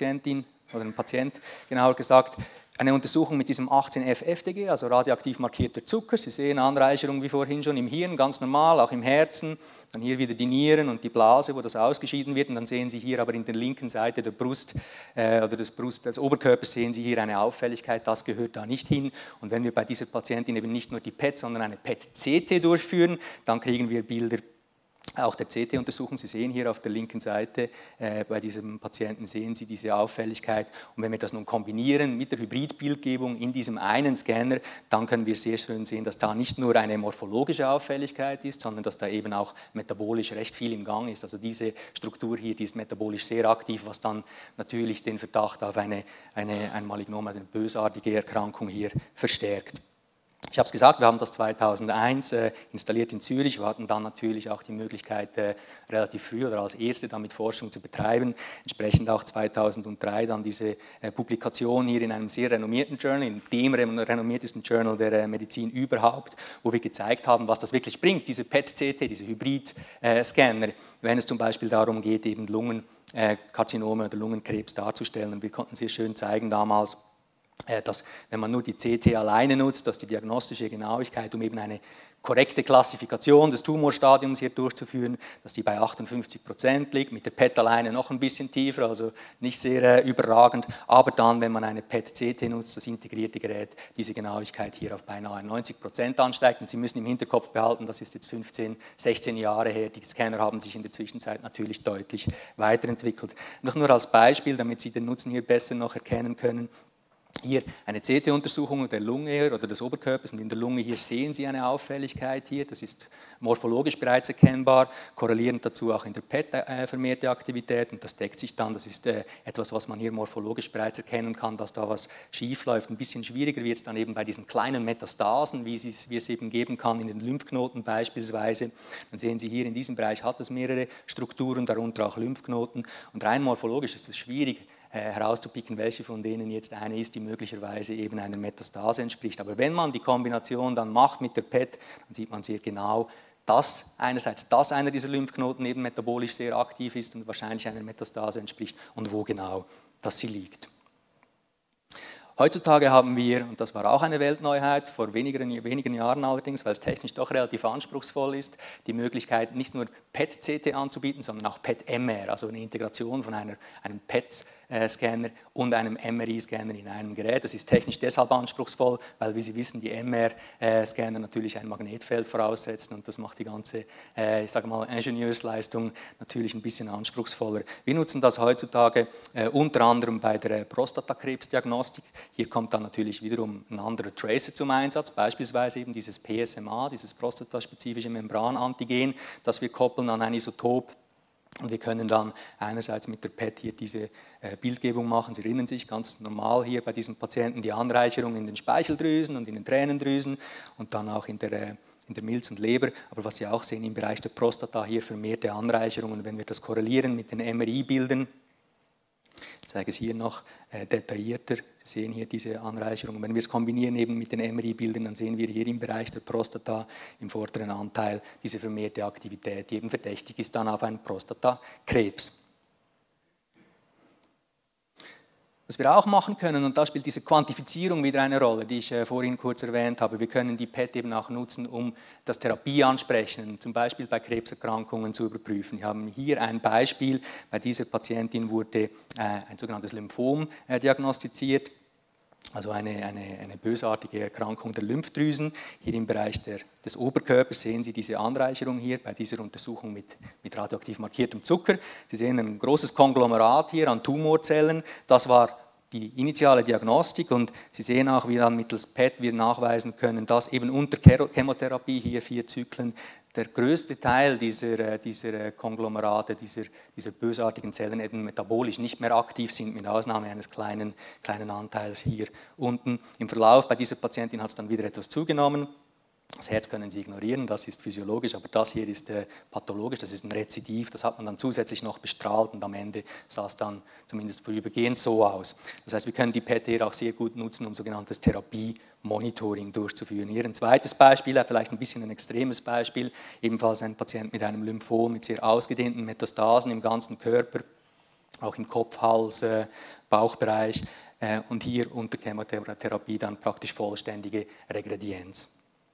oder einem Patient, genauer gesagt, eine Untersuchung mit diesem 18F-FDG, also radioaktiv markierter Zucker. Sie sehen Anreicherung wie vorhin schon im Hirn, ganz normal, auch im Herzen. Dann hier wieder die Nieren und die Blase, wo das ausgeschieden wird. Und dann sehen Sie hier aber in der linken Seite der Brust oder des Oberkörpers sehen Sie hier eine Auffälligkeit, das gehört da nicht hin. Und wenn wir bei dieser Patientin eben nicht nur die PET, sondern eine PET-CT durchführen, dann kriegen wir Bilder auch der CT-Untersuchung. Sie sehen hier auf der linken Seite, bei diesem Patienten sehen Sie diese Auffälligkeit. Und wenn wir das nun kombinieren mit der Hybridbildgebung in diesem einen Scanner, dann können wir sehr schön sehen, dass da nicht nur eine morphologische Auffälligkeit ist, sondern dass da eben auch metabolisch recht viel im Gang ist. Also diese Struktur hier, die ist metabolisch sehr aktiv, was dann natürlich den Verdacht auf ein Malignom, also eine bösartige Erkrankung hier verstärkt. Ich habe es gesagt, wir haben das 2001 installiert in Zürich. Wir hatten dann natürlich auch die Möglichkeit, relativ früh oder als Erste damit Forschung zu betreiben. Entsprechend auch 2003 dann diese Publikation hier in einem sehr renommierten Journal, in dem renommiertesten Journal der Medizin überhaupt, wo wir gezeigt haben, was das wirklich bringt, diese PET-CT, diese Hybrid-Scanner, wenn es zum Beispiel darum geht, eben Lungenkarzinome oder Lungenkrebs darzustellen. Und wir konnten sehr schön zeigen damals, dass, wenn man nur die CT alleine nutzt, dass die diagnostische Genauigkeit, um eben eine korrekte Klassifikation des Tumorstadiums hier durchzuführen, dass die bei 58% liegt, mit der PET alleine noch ein bisschen tiefer, also nicht sehr überragend, aber dann, wenn man eine PET-CT nutzt, das integrierte Gerät, diese Genauigkeit hier auf beinahe 90% ansteigt. Und Sie müssen im Hinterkopf behalten, das ist jetzt 15, 16 Jahre her, die Scanner haben sich in der Zwischenzeit natürlich deutlich weiterentwickelt. Noch nur als Beispiel, damit Sie den Nutzen hier besser noch erkennen können. Hier eine CT-Untersuchung der Lunge oder des Oberkörpers, und in der Lunge hier sehen Sie eine Auffälligkeit hier, das ist morphologisch bereits erkennbar, korrelierend dazu auch in der PET vermehrte Aktivität, und das deckt sich dann, das ist etwas, was man hier morphologisch bereits erkennen kann, dass da was schief läuft. Ein bisschen schwieriger wird es dann eben bei diesen kleinen Metastasen, wie es eben geben kann in den Lymphknoten beispielsweise. Dann sehen Sie hier, in diesem Bereich hat es mehrere Strukturen, darunter auch Lymphknoten, und rein morphologisch ist es schwierig, herauszupicken, welche von denen jetzt eine ist, die möglicherweise eben einer Metastase entspricht. Aber wenn man die Kombination dann macht mit der PET, dann sieht man sehr genau, dass einerseits einer dieser Lymphknoten eben metabolisch sehr aktiv ist und wahrscheinlich einer Metastase entspricht und wo genau das sie liegt. Heutzutage haben wir, und das war auch eine Weltneuheit, vor wenigen Jahren allerdings, weil es technisch doch relativ anspruchsvoll ist, die Möglichkeit, nicht nur PET-CT anzubieten, sondern auch PET-MR, also eine Integration von einem PET-Scanner und einem MRI-Scanner in einem Gerät. Das ist technisch deshalb anspruchsvoll, weil, wie Sie wissen, die MR-Scanner natürlich ein Magnetfeld voraussetzen und das macht die ganze, ich sage mal, Ingenieursleistung natürlich ein bisschen anspruchsvoller. Wir nutzen das heutzutage unter anderem bei der Prostatakrebsdiagnostik. Hier kommt dann natürlich wiederum ein anderer Tracer zum Einsatz, beispielsweise eben dieses PSMA, dieses prostataspezifische Membranantigen, das wir koppeln an ein Isotop. Und wir können dann einerseits mit der PET hier diese Bildgebung machen. Sie erinnern sich ganz normal hier bei diesem Patienten die Anreicherung in den Speicheldrüsen und in den Tränendrüsen und dann auch in der Milz und Leber. Aber was Sie auch sehen im Bereich der Prostata, hier vermehrte Anreicherungen. Wenn wir das korrelieren mit den MRI-Bildern, ich zeige es hier noch detaillierter. Sie sehen hier diese Anreicherung. Wenn wir es kombinieren eben mit den MRI-Bildern, dann sehen wir hier im Bereich der Prostata im vorderen Anteil diese vermehrte Aktivität, die eben verdächtig ist dann auf einen Prostatakrebs. Was wir auch machen können, und da spielt diese Quantifizierung wieder eine Rolle, die ich vorhin kurz erwähnt habe, wir können die PET eben auch nutzen, um das Therapieansprechen, zum Beispiel bei Krebserkrankungen, zu überprüfen. Wir haben hier ein Beispiel, bei dieser Patientin wurde ein sogenanntes Lymphom diagnostiziert, also eine bösartige Erkrankung der Lymphdrüsen. Hier im Bereich des Oberkörpers sehen Sie diese Anreicherung hier bei dieser Untersuchung mit radioaktiv markiertem Zucker. Sie sehen ein großes Konglomerat hier an Tumorzellen. Das war die initiale Diagnostik und Sie sehen auch, wie dann mittels PET wir nachweisen können, dass eben unter Chemotherapie, hier 4 Zyklen, der größte Teil dieser Konglomerate, dieser bösartigen Zellen eben metabolisch nicht mehr aktiv sind, mit Ausnahme eines kleinen Anteils hier unten. Im Verlauf bei dieser Patientin hat es dann wieder etwas zugenommen. Das Herz können Sie ignorieren, das ist physiologisch, aber das hier ist pathologisch, das ist ein Rezidiv, das hat man dann zusätzlich noch bestrahlt und am Ende sah es dann zumindest vorübergehend so aus. Das heißt, wir können die PET hier auch sehr gut nutzen, um sogenanntes Therapie-Monitoring durchzuführen. Hier ein zweites Beispiel, vielleicht ein bisschen ein extremes Beispiel, ebenfalls ein Patient mit einem Lymphom mit sehr ausgedehnten Metastasen im ganzen Körper, auch im Kopf, Hals, Bauchbereich und hier unter Chemotherapie dann praktisch vollständige Regredienz.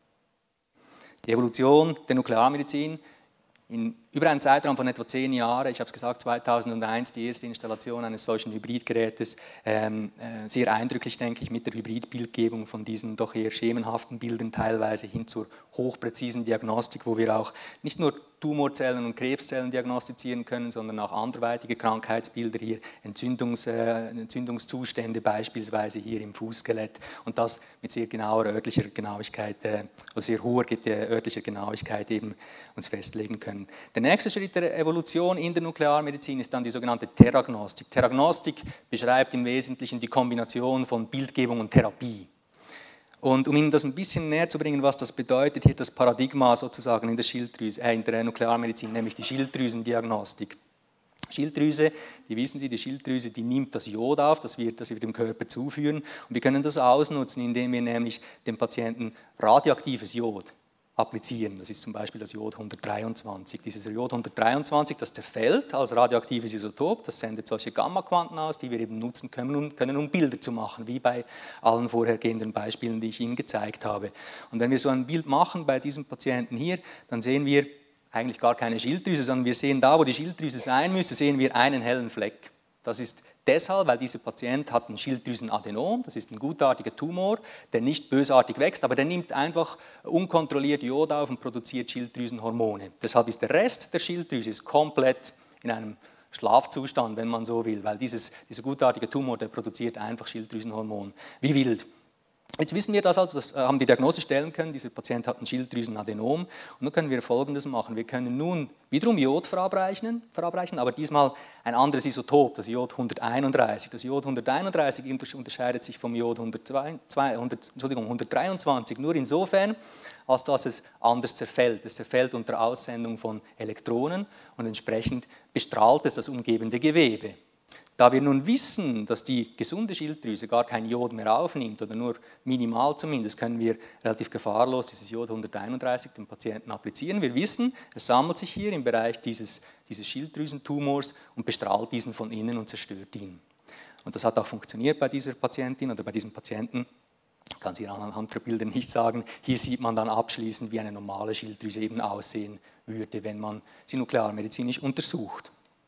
Die Evolution der Nuklearmedizin in über einen Zeitraum von etwa 10 Jahren, ich habe es gesagt, 2001 die erste Installation eines solchen Hybridgerätes, sehr eindrücklich, denke ich, mit der Hybridbildgebung von diesen doch eher schemenhaften Bildern teilweise hin zur hochpräzisen Diagnostik, wo wir auch nicht nur Tumorzellen und Krebszellen diagnostizieren können, sondern auch anderweitige Krankheitsbilder, hier Entzündungszustände beispielsweise hier im Fußskelett und das mit sehr genauer örtlicher Genauigkeit, oder sehr hoher örtlicher Genauigkeit eben uns festlegen können. Der nächste Schritt der Evolution in der Nuklearmedizin ist dann die sogenannte Teragnostik. Teragnostik beschreibt im Wesentlichen die Kombination von Bildgebung und Therapie. Und um Ihnen das ein bisschen näher zu bringen, was das bedeutet, hier das Paradigma sozusagen in der Schilddrüse, in der Nuklearmedizin, nämlich die Schilddrüsendiagnostik. Schilddrüse, die wissen Sie, die Schilddrüse, die nimmt das Jod auf, das wir dem Körper zuführen. Und wir können das ausnutzen, indem wir nämlich dem Patienten radioaktives Jod applizieren. Das ist zum Beispiel das Jod 123. Dieses Jod 123, das zerfällt als radioaktives Isotop, das sendet solche Gammaquanten aus, die wir eben nutzen können, um Bilder zu machen, wie bei allen vorhergehenden Beispielen, die ich Ihnen gezeigt habe. Und wenn wir so ein Bild machen bei diesem Patienten hier, dann sehen wir eigentlich gar keine Schilddrüse, sondern wir sehen da, wo die Schilddrüse sein müsste, sehen wir einen hellen Fleck. Das ist deshalb, weil dieser Patient hat ein Schilddrüsenadenom, das ist ein gutartiger Tumor, der nicht bösartig wächst, aber der nimmt einfach unkontrolliert Jod auf und produziert Schilddrüsenhormone. Deshalb ist der Rest der Schilddrüse komplett in einem Schlafzustand, wenn man so will, weil dieser gutartige Tumor, der produziert einfach Schilddrüsenhormon, wie wild. Jetzt wissen wir das also, das haben die Diagnose stellen können, dieser Patient hat ein Schilddrüsenadenom und nun können wir Folgendes machen. Wir können nun wiederum Jod verabreichen, aber diesmal ein anderes Isotop, das Jod 131. Das Jod 131 unterscheidet sich vom Jod 123 nur insofern, als dass es anders zerfällt. Es zerfällt unter Aussendung von Elektronen und entsprechend bestrahlt es das umgebende Gewebe. Da wir nun wissen, dass die gesunde Schilddrüse gar kein Jod mehr aufnimmt, oder nur minimal zumindest, können wir relativ gefahrlos dieses Jod 131 dem Patienten applizieren. Wir wissen, es sammelt sich hier im Bereich dieses Schilddrüsentumors und bestrahlt diesen von innen und zerstört ihn. Und das hat auch funktioniert bei dieser Patientin oder bei diesem Patienten. Ich kann es Ihnen anhand der Bilder nicht sagen. Hier sieht man dann abschließend, wie eine normale Schilddrüse eben aussehen würde, wenn man sie nuklearmedizinisch untersucht.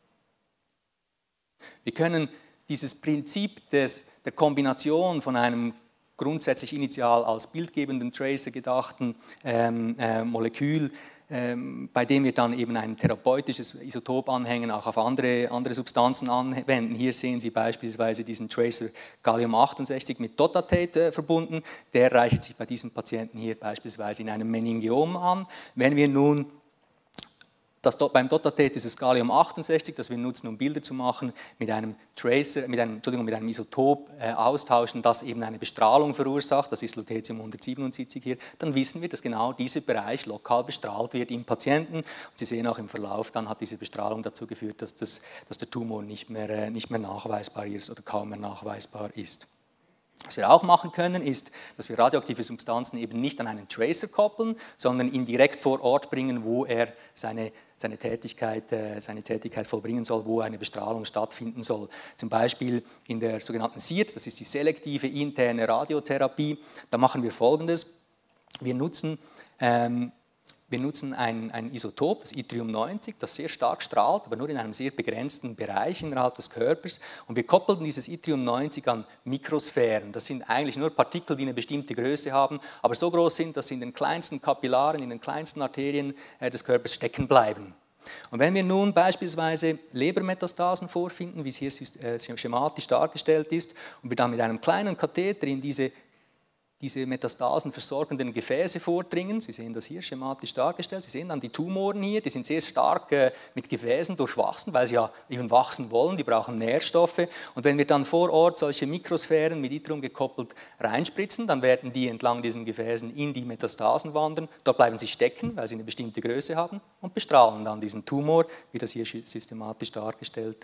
Wir können dieses Prinzip der Kombination von einem grundsätzlich initial als bildgebenden Tracer gedachten Molekül, bei dem wir dann eben ein therapeutisches Isotop anhängen, auch auf andere Substanzen anwenden. Hier sehen Sie beispielsweise diesen Tracer Gallium-68 mit Dotatate verbunden. Der reichert sich bei diesem Patienten hier beispielsweise in einem Meningiom an. Wenn wir nun beim Dotatate ist es Gallium-68, das wir nutzen, um Bilder zu machen, mit einem Tracer, mit einem Isotop austauschen, das eben eine Bestrahlung verursacht, das ist Lutetium-177 hier, dann wissen wir, dass genau dieser Bereich lokal bestrahlt wird im Patienten. Und Sie sehen auch im Verlauf, dann hat diese Bestrahlung dazu geführt, dass der Tumor nicht mehr nachweisbar ist oder kaum mehr nachweisbar ist. Was wir auch machen können, ist, dass wir radioaktive Substanzen eben nicht an einen Tracer koppeln, sondern ihn direkt vor Ort bringen, wo er seine Tätigkeit vollbringen soll, wo eine Bestrahlung stattfinden soll. Zum Beispiel in der sogenannten SIRT, das ist die selektive interne Radiotherapie. Da machen wir Folgendes. Wir nutzen ein Isotop, das Yttrium-90, das sehr stark strahlt, aber nur in einem sehr begrenzten Bereich innerhalb des Körpers. Und wir koppeln dieses Yttrium-90 an Mikrosphären. Das sind eigentlich nur Partikel, die eine bestimmte Größe haben, aber so groß sind, dass sie in den kleinsten Kapillaren, in den kleinsten Arterien des Körpers stecken bleiben. Und wenn wir nun beispielsweise Lebermetastasen vorfinden, wie es hier schematisch dargestellt ist, und wir dann mit einem kleinen Katheter in diese Metastasen versorgenden Gefäße vordringen. Sie sehen das hier schematisch dargestellt. Sie sehen dann die Tumoren hier, die sind sehr stark mit Gefäßen durchwachsen, weil sie ja eben wachsen wollen, die brauchen Nährstoffe. Und wenn wir dann vor Ort solche Mikrosphären mit Yttrium gekoppelt reinspritzen, dann werden die entlang diesen Gefäßen in die Metastasen wandern. Dort bleiben sie stecken, weil sie eine bestimmte Größe haben und bestrahlen dann diesen Tumor, wie das hier schematisch dargestellt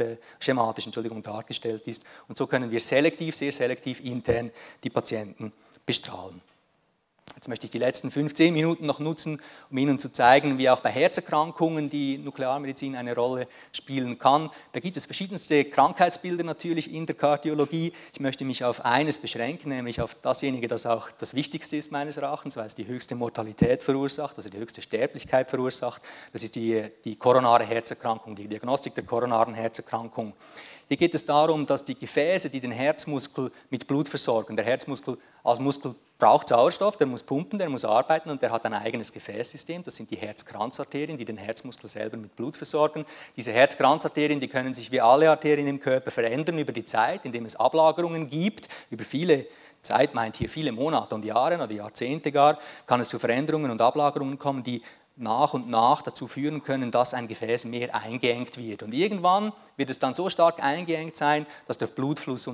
ist. Und so können wir sehr selektiv intern die Patienten bestrahlen. Jetzt möchte ich die letzten 15 Minuten noch nutzen, um Ihnen zu zeigen, wie auch bei Herzerkrankungen die Nuklearmedizin eine Rolle spielen kann. Da gibt es verschiedenste Krankheitsbilder natürlich in der Kardiologie. Ich möchte mich auf eines beschränken, nämlich auf dasjenige, das auch das Wichtigste ist meines Erachtens, weil es die höchste Mortalität verursacht, also die höchste Sterblichkeit verursacht. Das ist die koronare Herzerkrankung, die Diagnostik der koronaren Herzerkrankung. Hier geht es darum, dass die Gefäße, die den Herzmuskel mit Blut versorgen, der Herzmuskel als Muskel braucht Sauerstoff, der muss pumpen, der muss arbeiten und der hat ein eigenes Gefäßsystem. Das sind die Herzkranzarterien, die den Herzmuskel selber mit Blut versorgen. Diese Herzkranzarterien, die können sich wie alle Arterien im Körper verändern über die Zeit, indem es Ablagerungen gibt. Über viele Zeit, meint hier viele Monate und Jahre oder Jahrzehnte gar, kann es zu Veränderungen und Ablagerungen kommen, die nach und nach dazu führen können, dass ein Gefäß mehr eingeengt wird. Und irgendwann wird es dann so stark eingeengt sein, dass der Blutfluss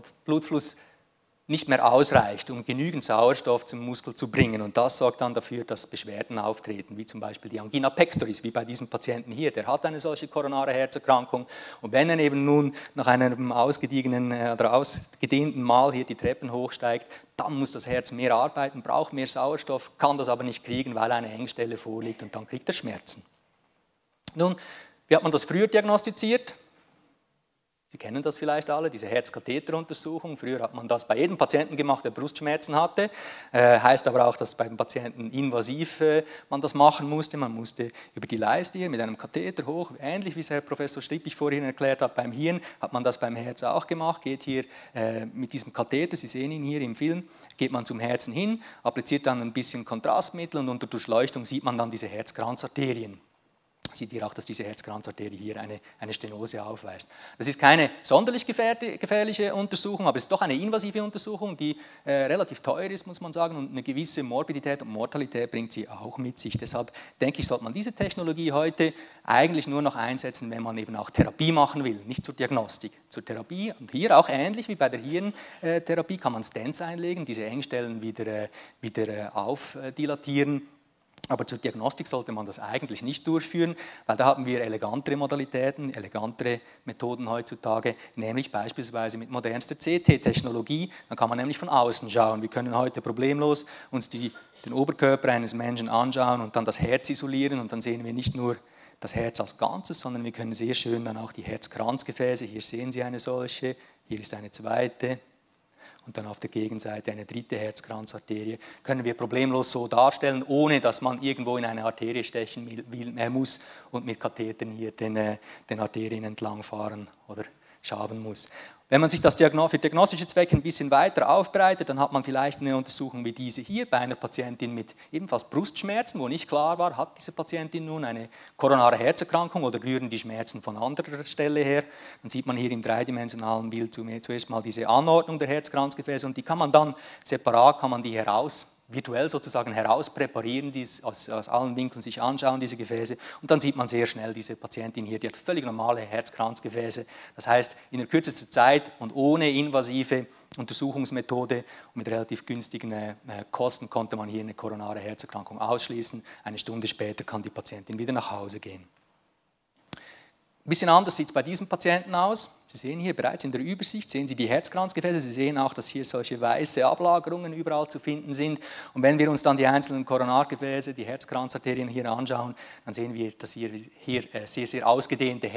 nicht mehr ausreicht, um genügend Sauerstoff zum Muskel zu bringen. Und das sorgt dann dafür, dass Beschwerden auftreten, wie zum Beispiel die Angina pectoris, wie bei diesem Patienten hier. Der hat eine solche koronare Herzerkrankung. Und wenn er eben nun nach einem ausgedehnten Mal hier die Treppen hochsteigt, dann muss das Herz mehr arbeiten, braucht mehr Sauerstoff, kann das aber nicht kriegen, weil eine Engstelle vorliegt und dann kriegt er Schmerzen. Nun, wie hat man das früher diagnostiziert? Sie kennen das vielleicht alle, diese Herzkatheteruntersuchung. Früher hat man das bei jedem Patienten gemacht, der Brustschmerzen hatte. Heißt aber auch, dass beim Patienten invasiv man das machen musste. Man musste über die Leiste hier mit einem Katheter hoch, ähnlich wie es Herr Professor Stippich vorhin erklärt hat, beim Hirn hat man das beim Herz auch gemacht. Geht hier mit diesem Katheter, Sie sehen ihn hier im Film, geht man zum Herzen hin, appliziert dann ein bisschen Kontrastmittel und unter Durchleuchtung sieht man dann diese Herzkranzarterien. Sieht hier auch, dass diese Herzkranzarterie hier eine Stenose aufweist. Das ist keine sonderlich gefährliche Untersuchung, aber es ist doch eine invasive Untersuchung, die relativ teuer ist, muss man sagen, und eine gewisse Morbidität und Mortalität bringt sie auch mit sich. Deshalb denke ich, sollte man diese Technologie heute eigentlich nur noch einsetzen, wenn man eben auch Therapie machen will, nicht zur Diagnostik. Zur Therapie, und hier auch ähnlich wie bei der Hirntherapie, kann man Stents einlegen, diese Engstellen wieder aufdilatieren. Aber zur Diagnostik sollte man das eigentlich nicht durchführen, weil da haben wir elegantere Modalitäten, elegantere Methoden heutzutage, nämlich beispielsweise mit modernster CT-Technologie. Dann kann man nämlich von außen schauen. Wir können heute problemlos uns den Oberkörper eines Menschen anschauen und dann das Herz isolieren und dann sehen wir nicht nur das Herz als Ganzes, sondern wir können sehr schön dann auch die Herzkranzgefäße, hier sehen Sie eine solche, hier ist eine zweite, und dann auf der Gegenseite eine dritte Herzkranzarterie, können wir problemlos so darstellen, ohne dass man irgendwo in eine Arterie stechen muss und mit Kathetern hier den Arterien entlangfahren oder schaben muss. Wenn man sich das für diagnostische Zwecke ein bisschen weiter aufbereitet, dann hat man vielleicht eine Untersuchung wie diese hier bei einer Patientin mit ebenfalls Brustschmerzen, wo nicht klar war, hat diese Patientin nun eine koronare Herzerkrankung oder rühren die Schmerzen von anderer Stelle her. Dann sieht man hier im dreidimensionalen Bild zuerst mal diese Anordnung der Herzkranzgefäße und die kann man dann separat, virtuell sozusagen herauspräparieren, aus allen Winkeln sich anschauen, diese Gefäße, und dann sieht man sehr schnell diese Patientin hier, die hat völlig normale Herzkranzgefäße. Das heißt, in der kürzesten Zeit und ohne invasive Untersuchungsmethode und mit relativ günstigen Kosten konnte man hier eine koronare Herzerkrankung ausschließen. Eine Stunde später kann die Patientin wieder nach Hause gehen. Ein bisschen anders sieht es bei diesem Patienten aus. Sie sehen hier bereits in der Übersicht, sehen Sie die Herzkranzgefäße. Sie sehen auch, dass hier solche weiße Ablagerungen überall zu finden sind. Und wenn wir uns dann die einzelnen Koronargefäße, die Herzkranzarterien hier anschauen, dann sehen wir, dass hier sehr, sehr ausgedehnte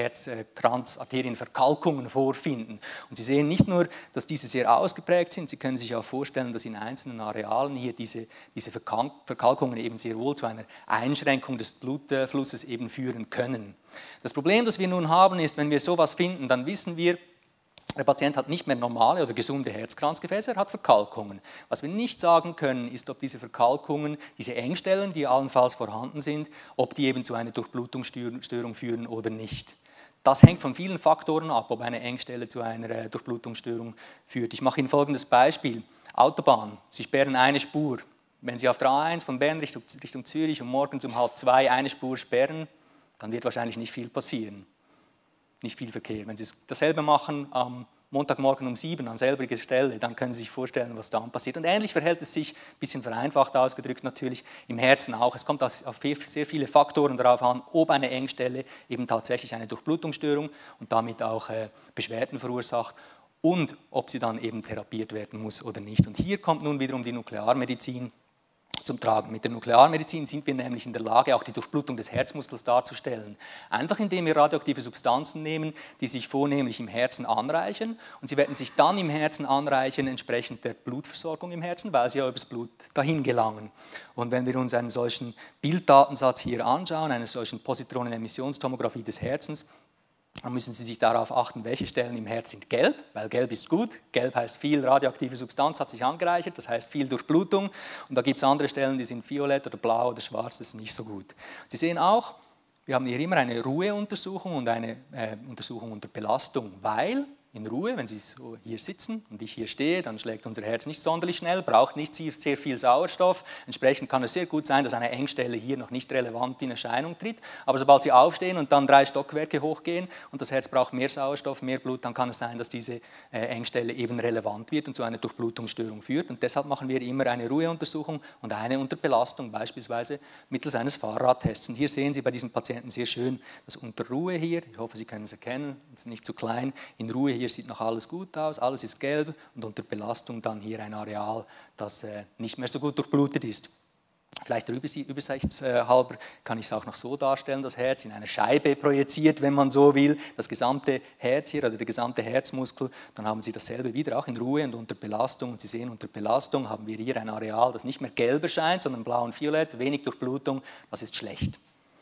Herzkranzarterienverkalkungen vorfinden. Und Sie sehen nicht nur, dass diese sehr ausgeprägt sind, Sie können sich auch vorstellen, dass in einzelnen Arealen hier diese Verkalkungen eben sehr wohl zu einer Einschränkung des Blutflusses eben führen können. Das Problem, das wir nun haben, ist, wenn wir sowas finden, dann wissen wir, der Patient hat nicht mehr normale oder gesunde Herzkranzgefäße, er hat Verkalkungen. Was wir nicht sagen können, ist, ob diese Verkalkungen, diese Engstellen, die allenfalls vorhanden sind, ob die eben zu einer Durchblutungsstörung führen oder nicht. Das hängt von vielen Faktoren ab, ob eine Engstelle zu einer Durchblutungsstörung führt. Ich mache Ihnen folgendes Beispiel. Autobahn, Sie sperren eine Spur. Wenn Sie auf der A1 von Bern Richtung Zürich und morgens um 1:30 eine Spur sperren, dann wird wahrscheinlich nicht viel passieren. Nicht viel Verkehr. Wenn Sie dasselbe machen am Montagmorgen um 7 an selbiger Stelle, dann können Sie sich vorstellen, was dann passiert. Und ähnlich verhält es sich, ein bisschen vereinfacht ausgedrückt natürlich, im Herzen auch. Es kommt auf sehr viele Faktoren darauf an, ob eine Engstelle eben tatsächlich eine Durchblutungsstörung und damit auch Beschwerden verursacht und ob sie dann eben therapiert werden muss oder nicht. Und hier kommt nun wiederum die Nuklearmedizin zum Tragen. Mit der Nuklearmedizin sind wir nämlich in der Lage, auch die Durchblutung des Herzmuskels darzustellen. Einfach indem wir radioaktive Substanzen nehmen, die sich vornehmlich im Herzen anreichern und sie werden sich dann im Herzen anreichern entsprechend der Blutversorgung im Herzen, weil sie ja übers Blut dahin gelangen. Und wenn wir uns einen solchen Bilddatensatz hier anschauen, eine solchen Positronenemissionstomographie des Herzens, dann müssen Sie sich darauf achten, welche Stellen im Herz sind gelb, weil gelb ist gut. Gelb heißt viel radioaktive Substanz hat sich angereichert, das heißt viel Durchblutung. Und da gibt es andere Stellen, die sind violett oder blau oder schwarz, das ist nicht so gut. Sie sehen auch, wir haben hier immer eine Ruheuntersuchung und eine Untersuchung unter Belastung, weil in Ruhe, wenn Sie so hier sitzen und ich hier stehe, dann schlägt unser Herz nicht sonderlich schnell, braucht nicht sehr viel Sauerstoff. Entsprechend kann es sehr gut sein, dass eine Engstelle hier noch nicht relevant in Erscheinung tritt. Aber sobald Sie aufstehen und dann 3 Stockwerke hochgehen und das Herz braucht mehr Sauerstoff, mehr Blut, dann kann es sein, dass diese Engstelle eben relevant wird und zu einer Durchblutungsstörung führt. Und deshalb machen wir immer eine Ruheuntersuchung und eine unter Belastung, beispielsweise mittels eines Fahrradtests. Und hier sehen Sie bei diesem Patienten sehr schön das unter Ruhe hier. Ich hoffe, Sie können es erkennen, es ist nicht zu klein. In Ruhe hier sieht noch alles gut aus, alles ist gelb und unter Belastung dann hier ein Areal, das nicht mehr so gut durchblutet ist. Vielleicht der Übersichtshalber kann ich es auch noch so darstellen, das Herz in einer Scheibe projiziert, wenn man so will, das gesamte Herz hier oder der gesamte Herzmuskel, dann haben Sie dasselbe wieder, auch in Ruhe und unter Belastung. Und Sie sehen, unter Belastung haben wir hier ein Areal, das nicht mehr gelb erscheint, sondern blau und violett, wenig Durchblutung, das ist schlecht.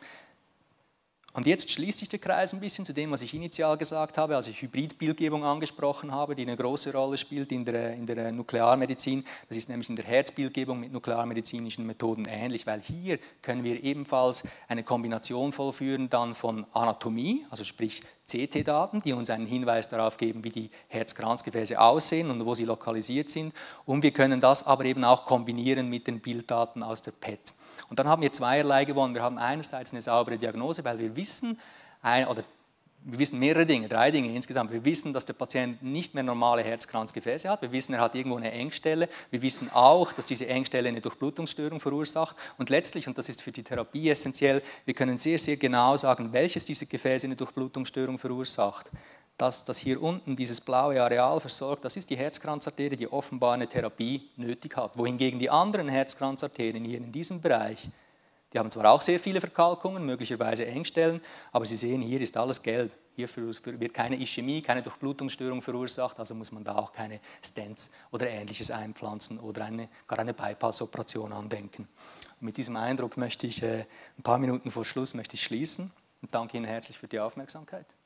Und jetzt schließt sich der Kreis ein bisschen zu dem, was ich initial gesagt habe, als ich Hybridbildgebung angesprochen habe, die eine große Rolle spielt in der Nuklearmedizin. Das ist nämlich in der Herzbildgebung mit nuklearmedizinischen Methoden ähnlich, weil hier können wir ebenfalls eine Kombination vollführen dann von Anatomie, also sprich CT-Daten, die uns einen Hinweis darauf geben, wie die Herzkranzgefäße aussehen und wo sie lokalisiert sind. Und wir können das aber eben auch kombinieren mit den Bilddaten aus der PET. Und dann haben wir zweierlei gewonnen. Wir haben einerseits eine saubere Diagnose, weil wir wissen, wir wissen mehrere Dinge, 3 Dinge insgesamt. Wir wissen, dass der Patient nicht mehr normale Herzkranzgefäße hat. Wir wissen, er hat irgendwo eine Engstelle. Wir wissen auch, dass diese Engstelle eine Durchblutungsstörung verursacht. Und letztlich, und das ist für die Therapie essentiell, wir können sehr, sehr genau sagen, welches dieser Gefäße eine Durchblutungsstörung verursacht. Das hier unten, dieses blaue Areal versorgt, das ist die Herzkranzarterie, die offenbar eine Therapie nötig hat. Wohingegen die anderen Herzkranzarterien hier in diesem Bereich, die haben zwar auch sehr viele Verkalkungen, möglicherweise Engstellen, aber Sie sehen, hier ist alles gelb. Hier wird keine Ischämie, keine Durchblutungsstörung verursacht, also muss man da auch keine Stents oder Ähnliches einpflanzen oder gar eine Bypass-Operation andenken. Und mit diesem Eindruck möchte ich ein paar Minuten vor Schluss schließen und danke Ihnen herzlich für die Aufmerksamkeit.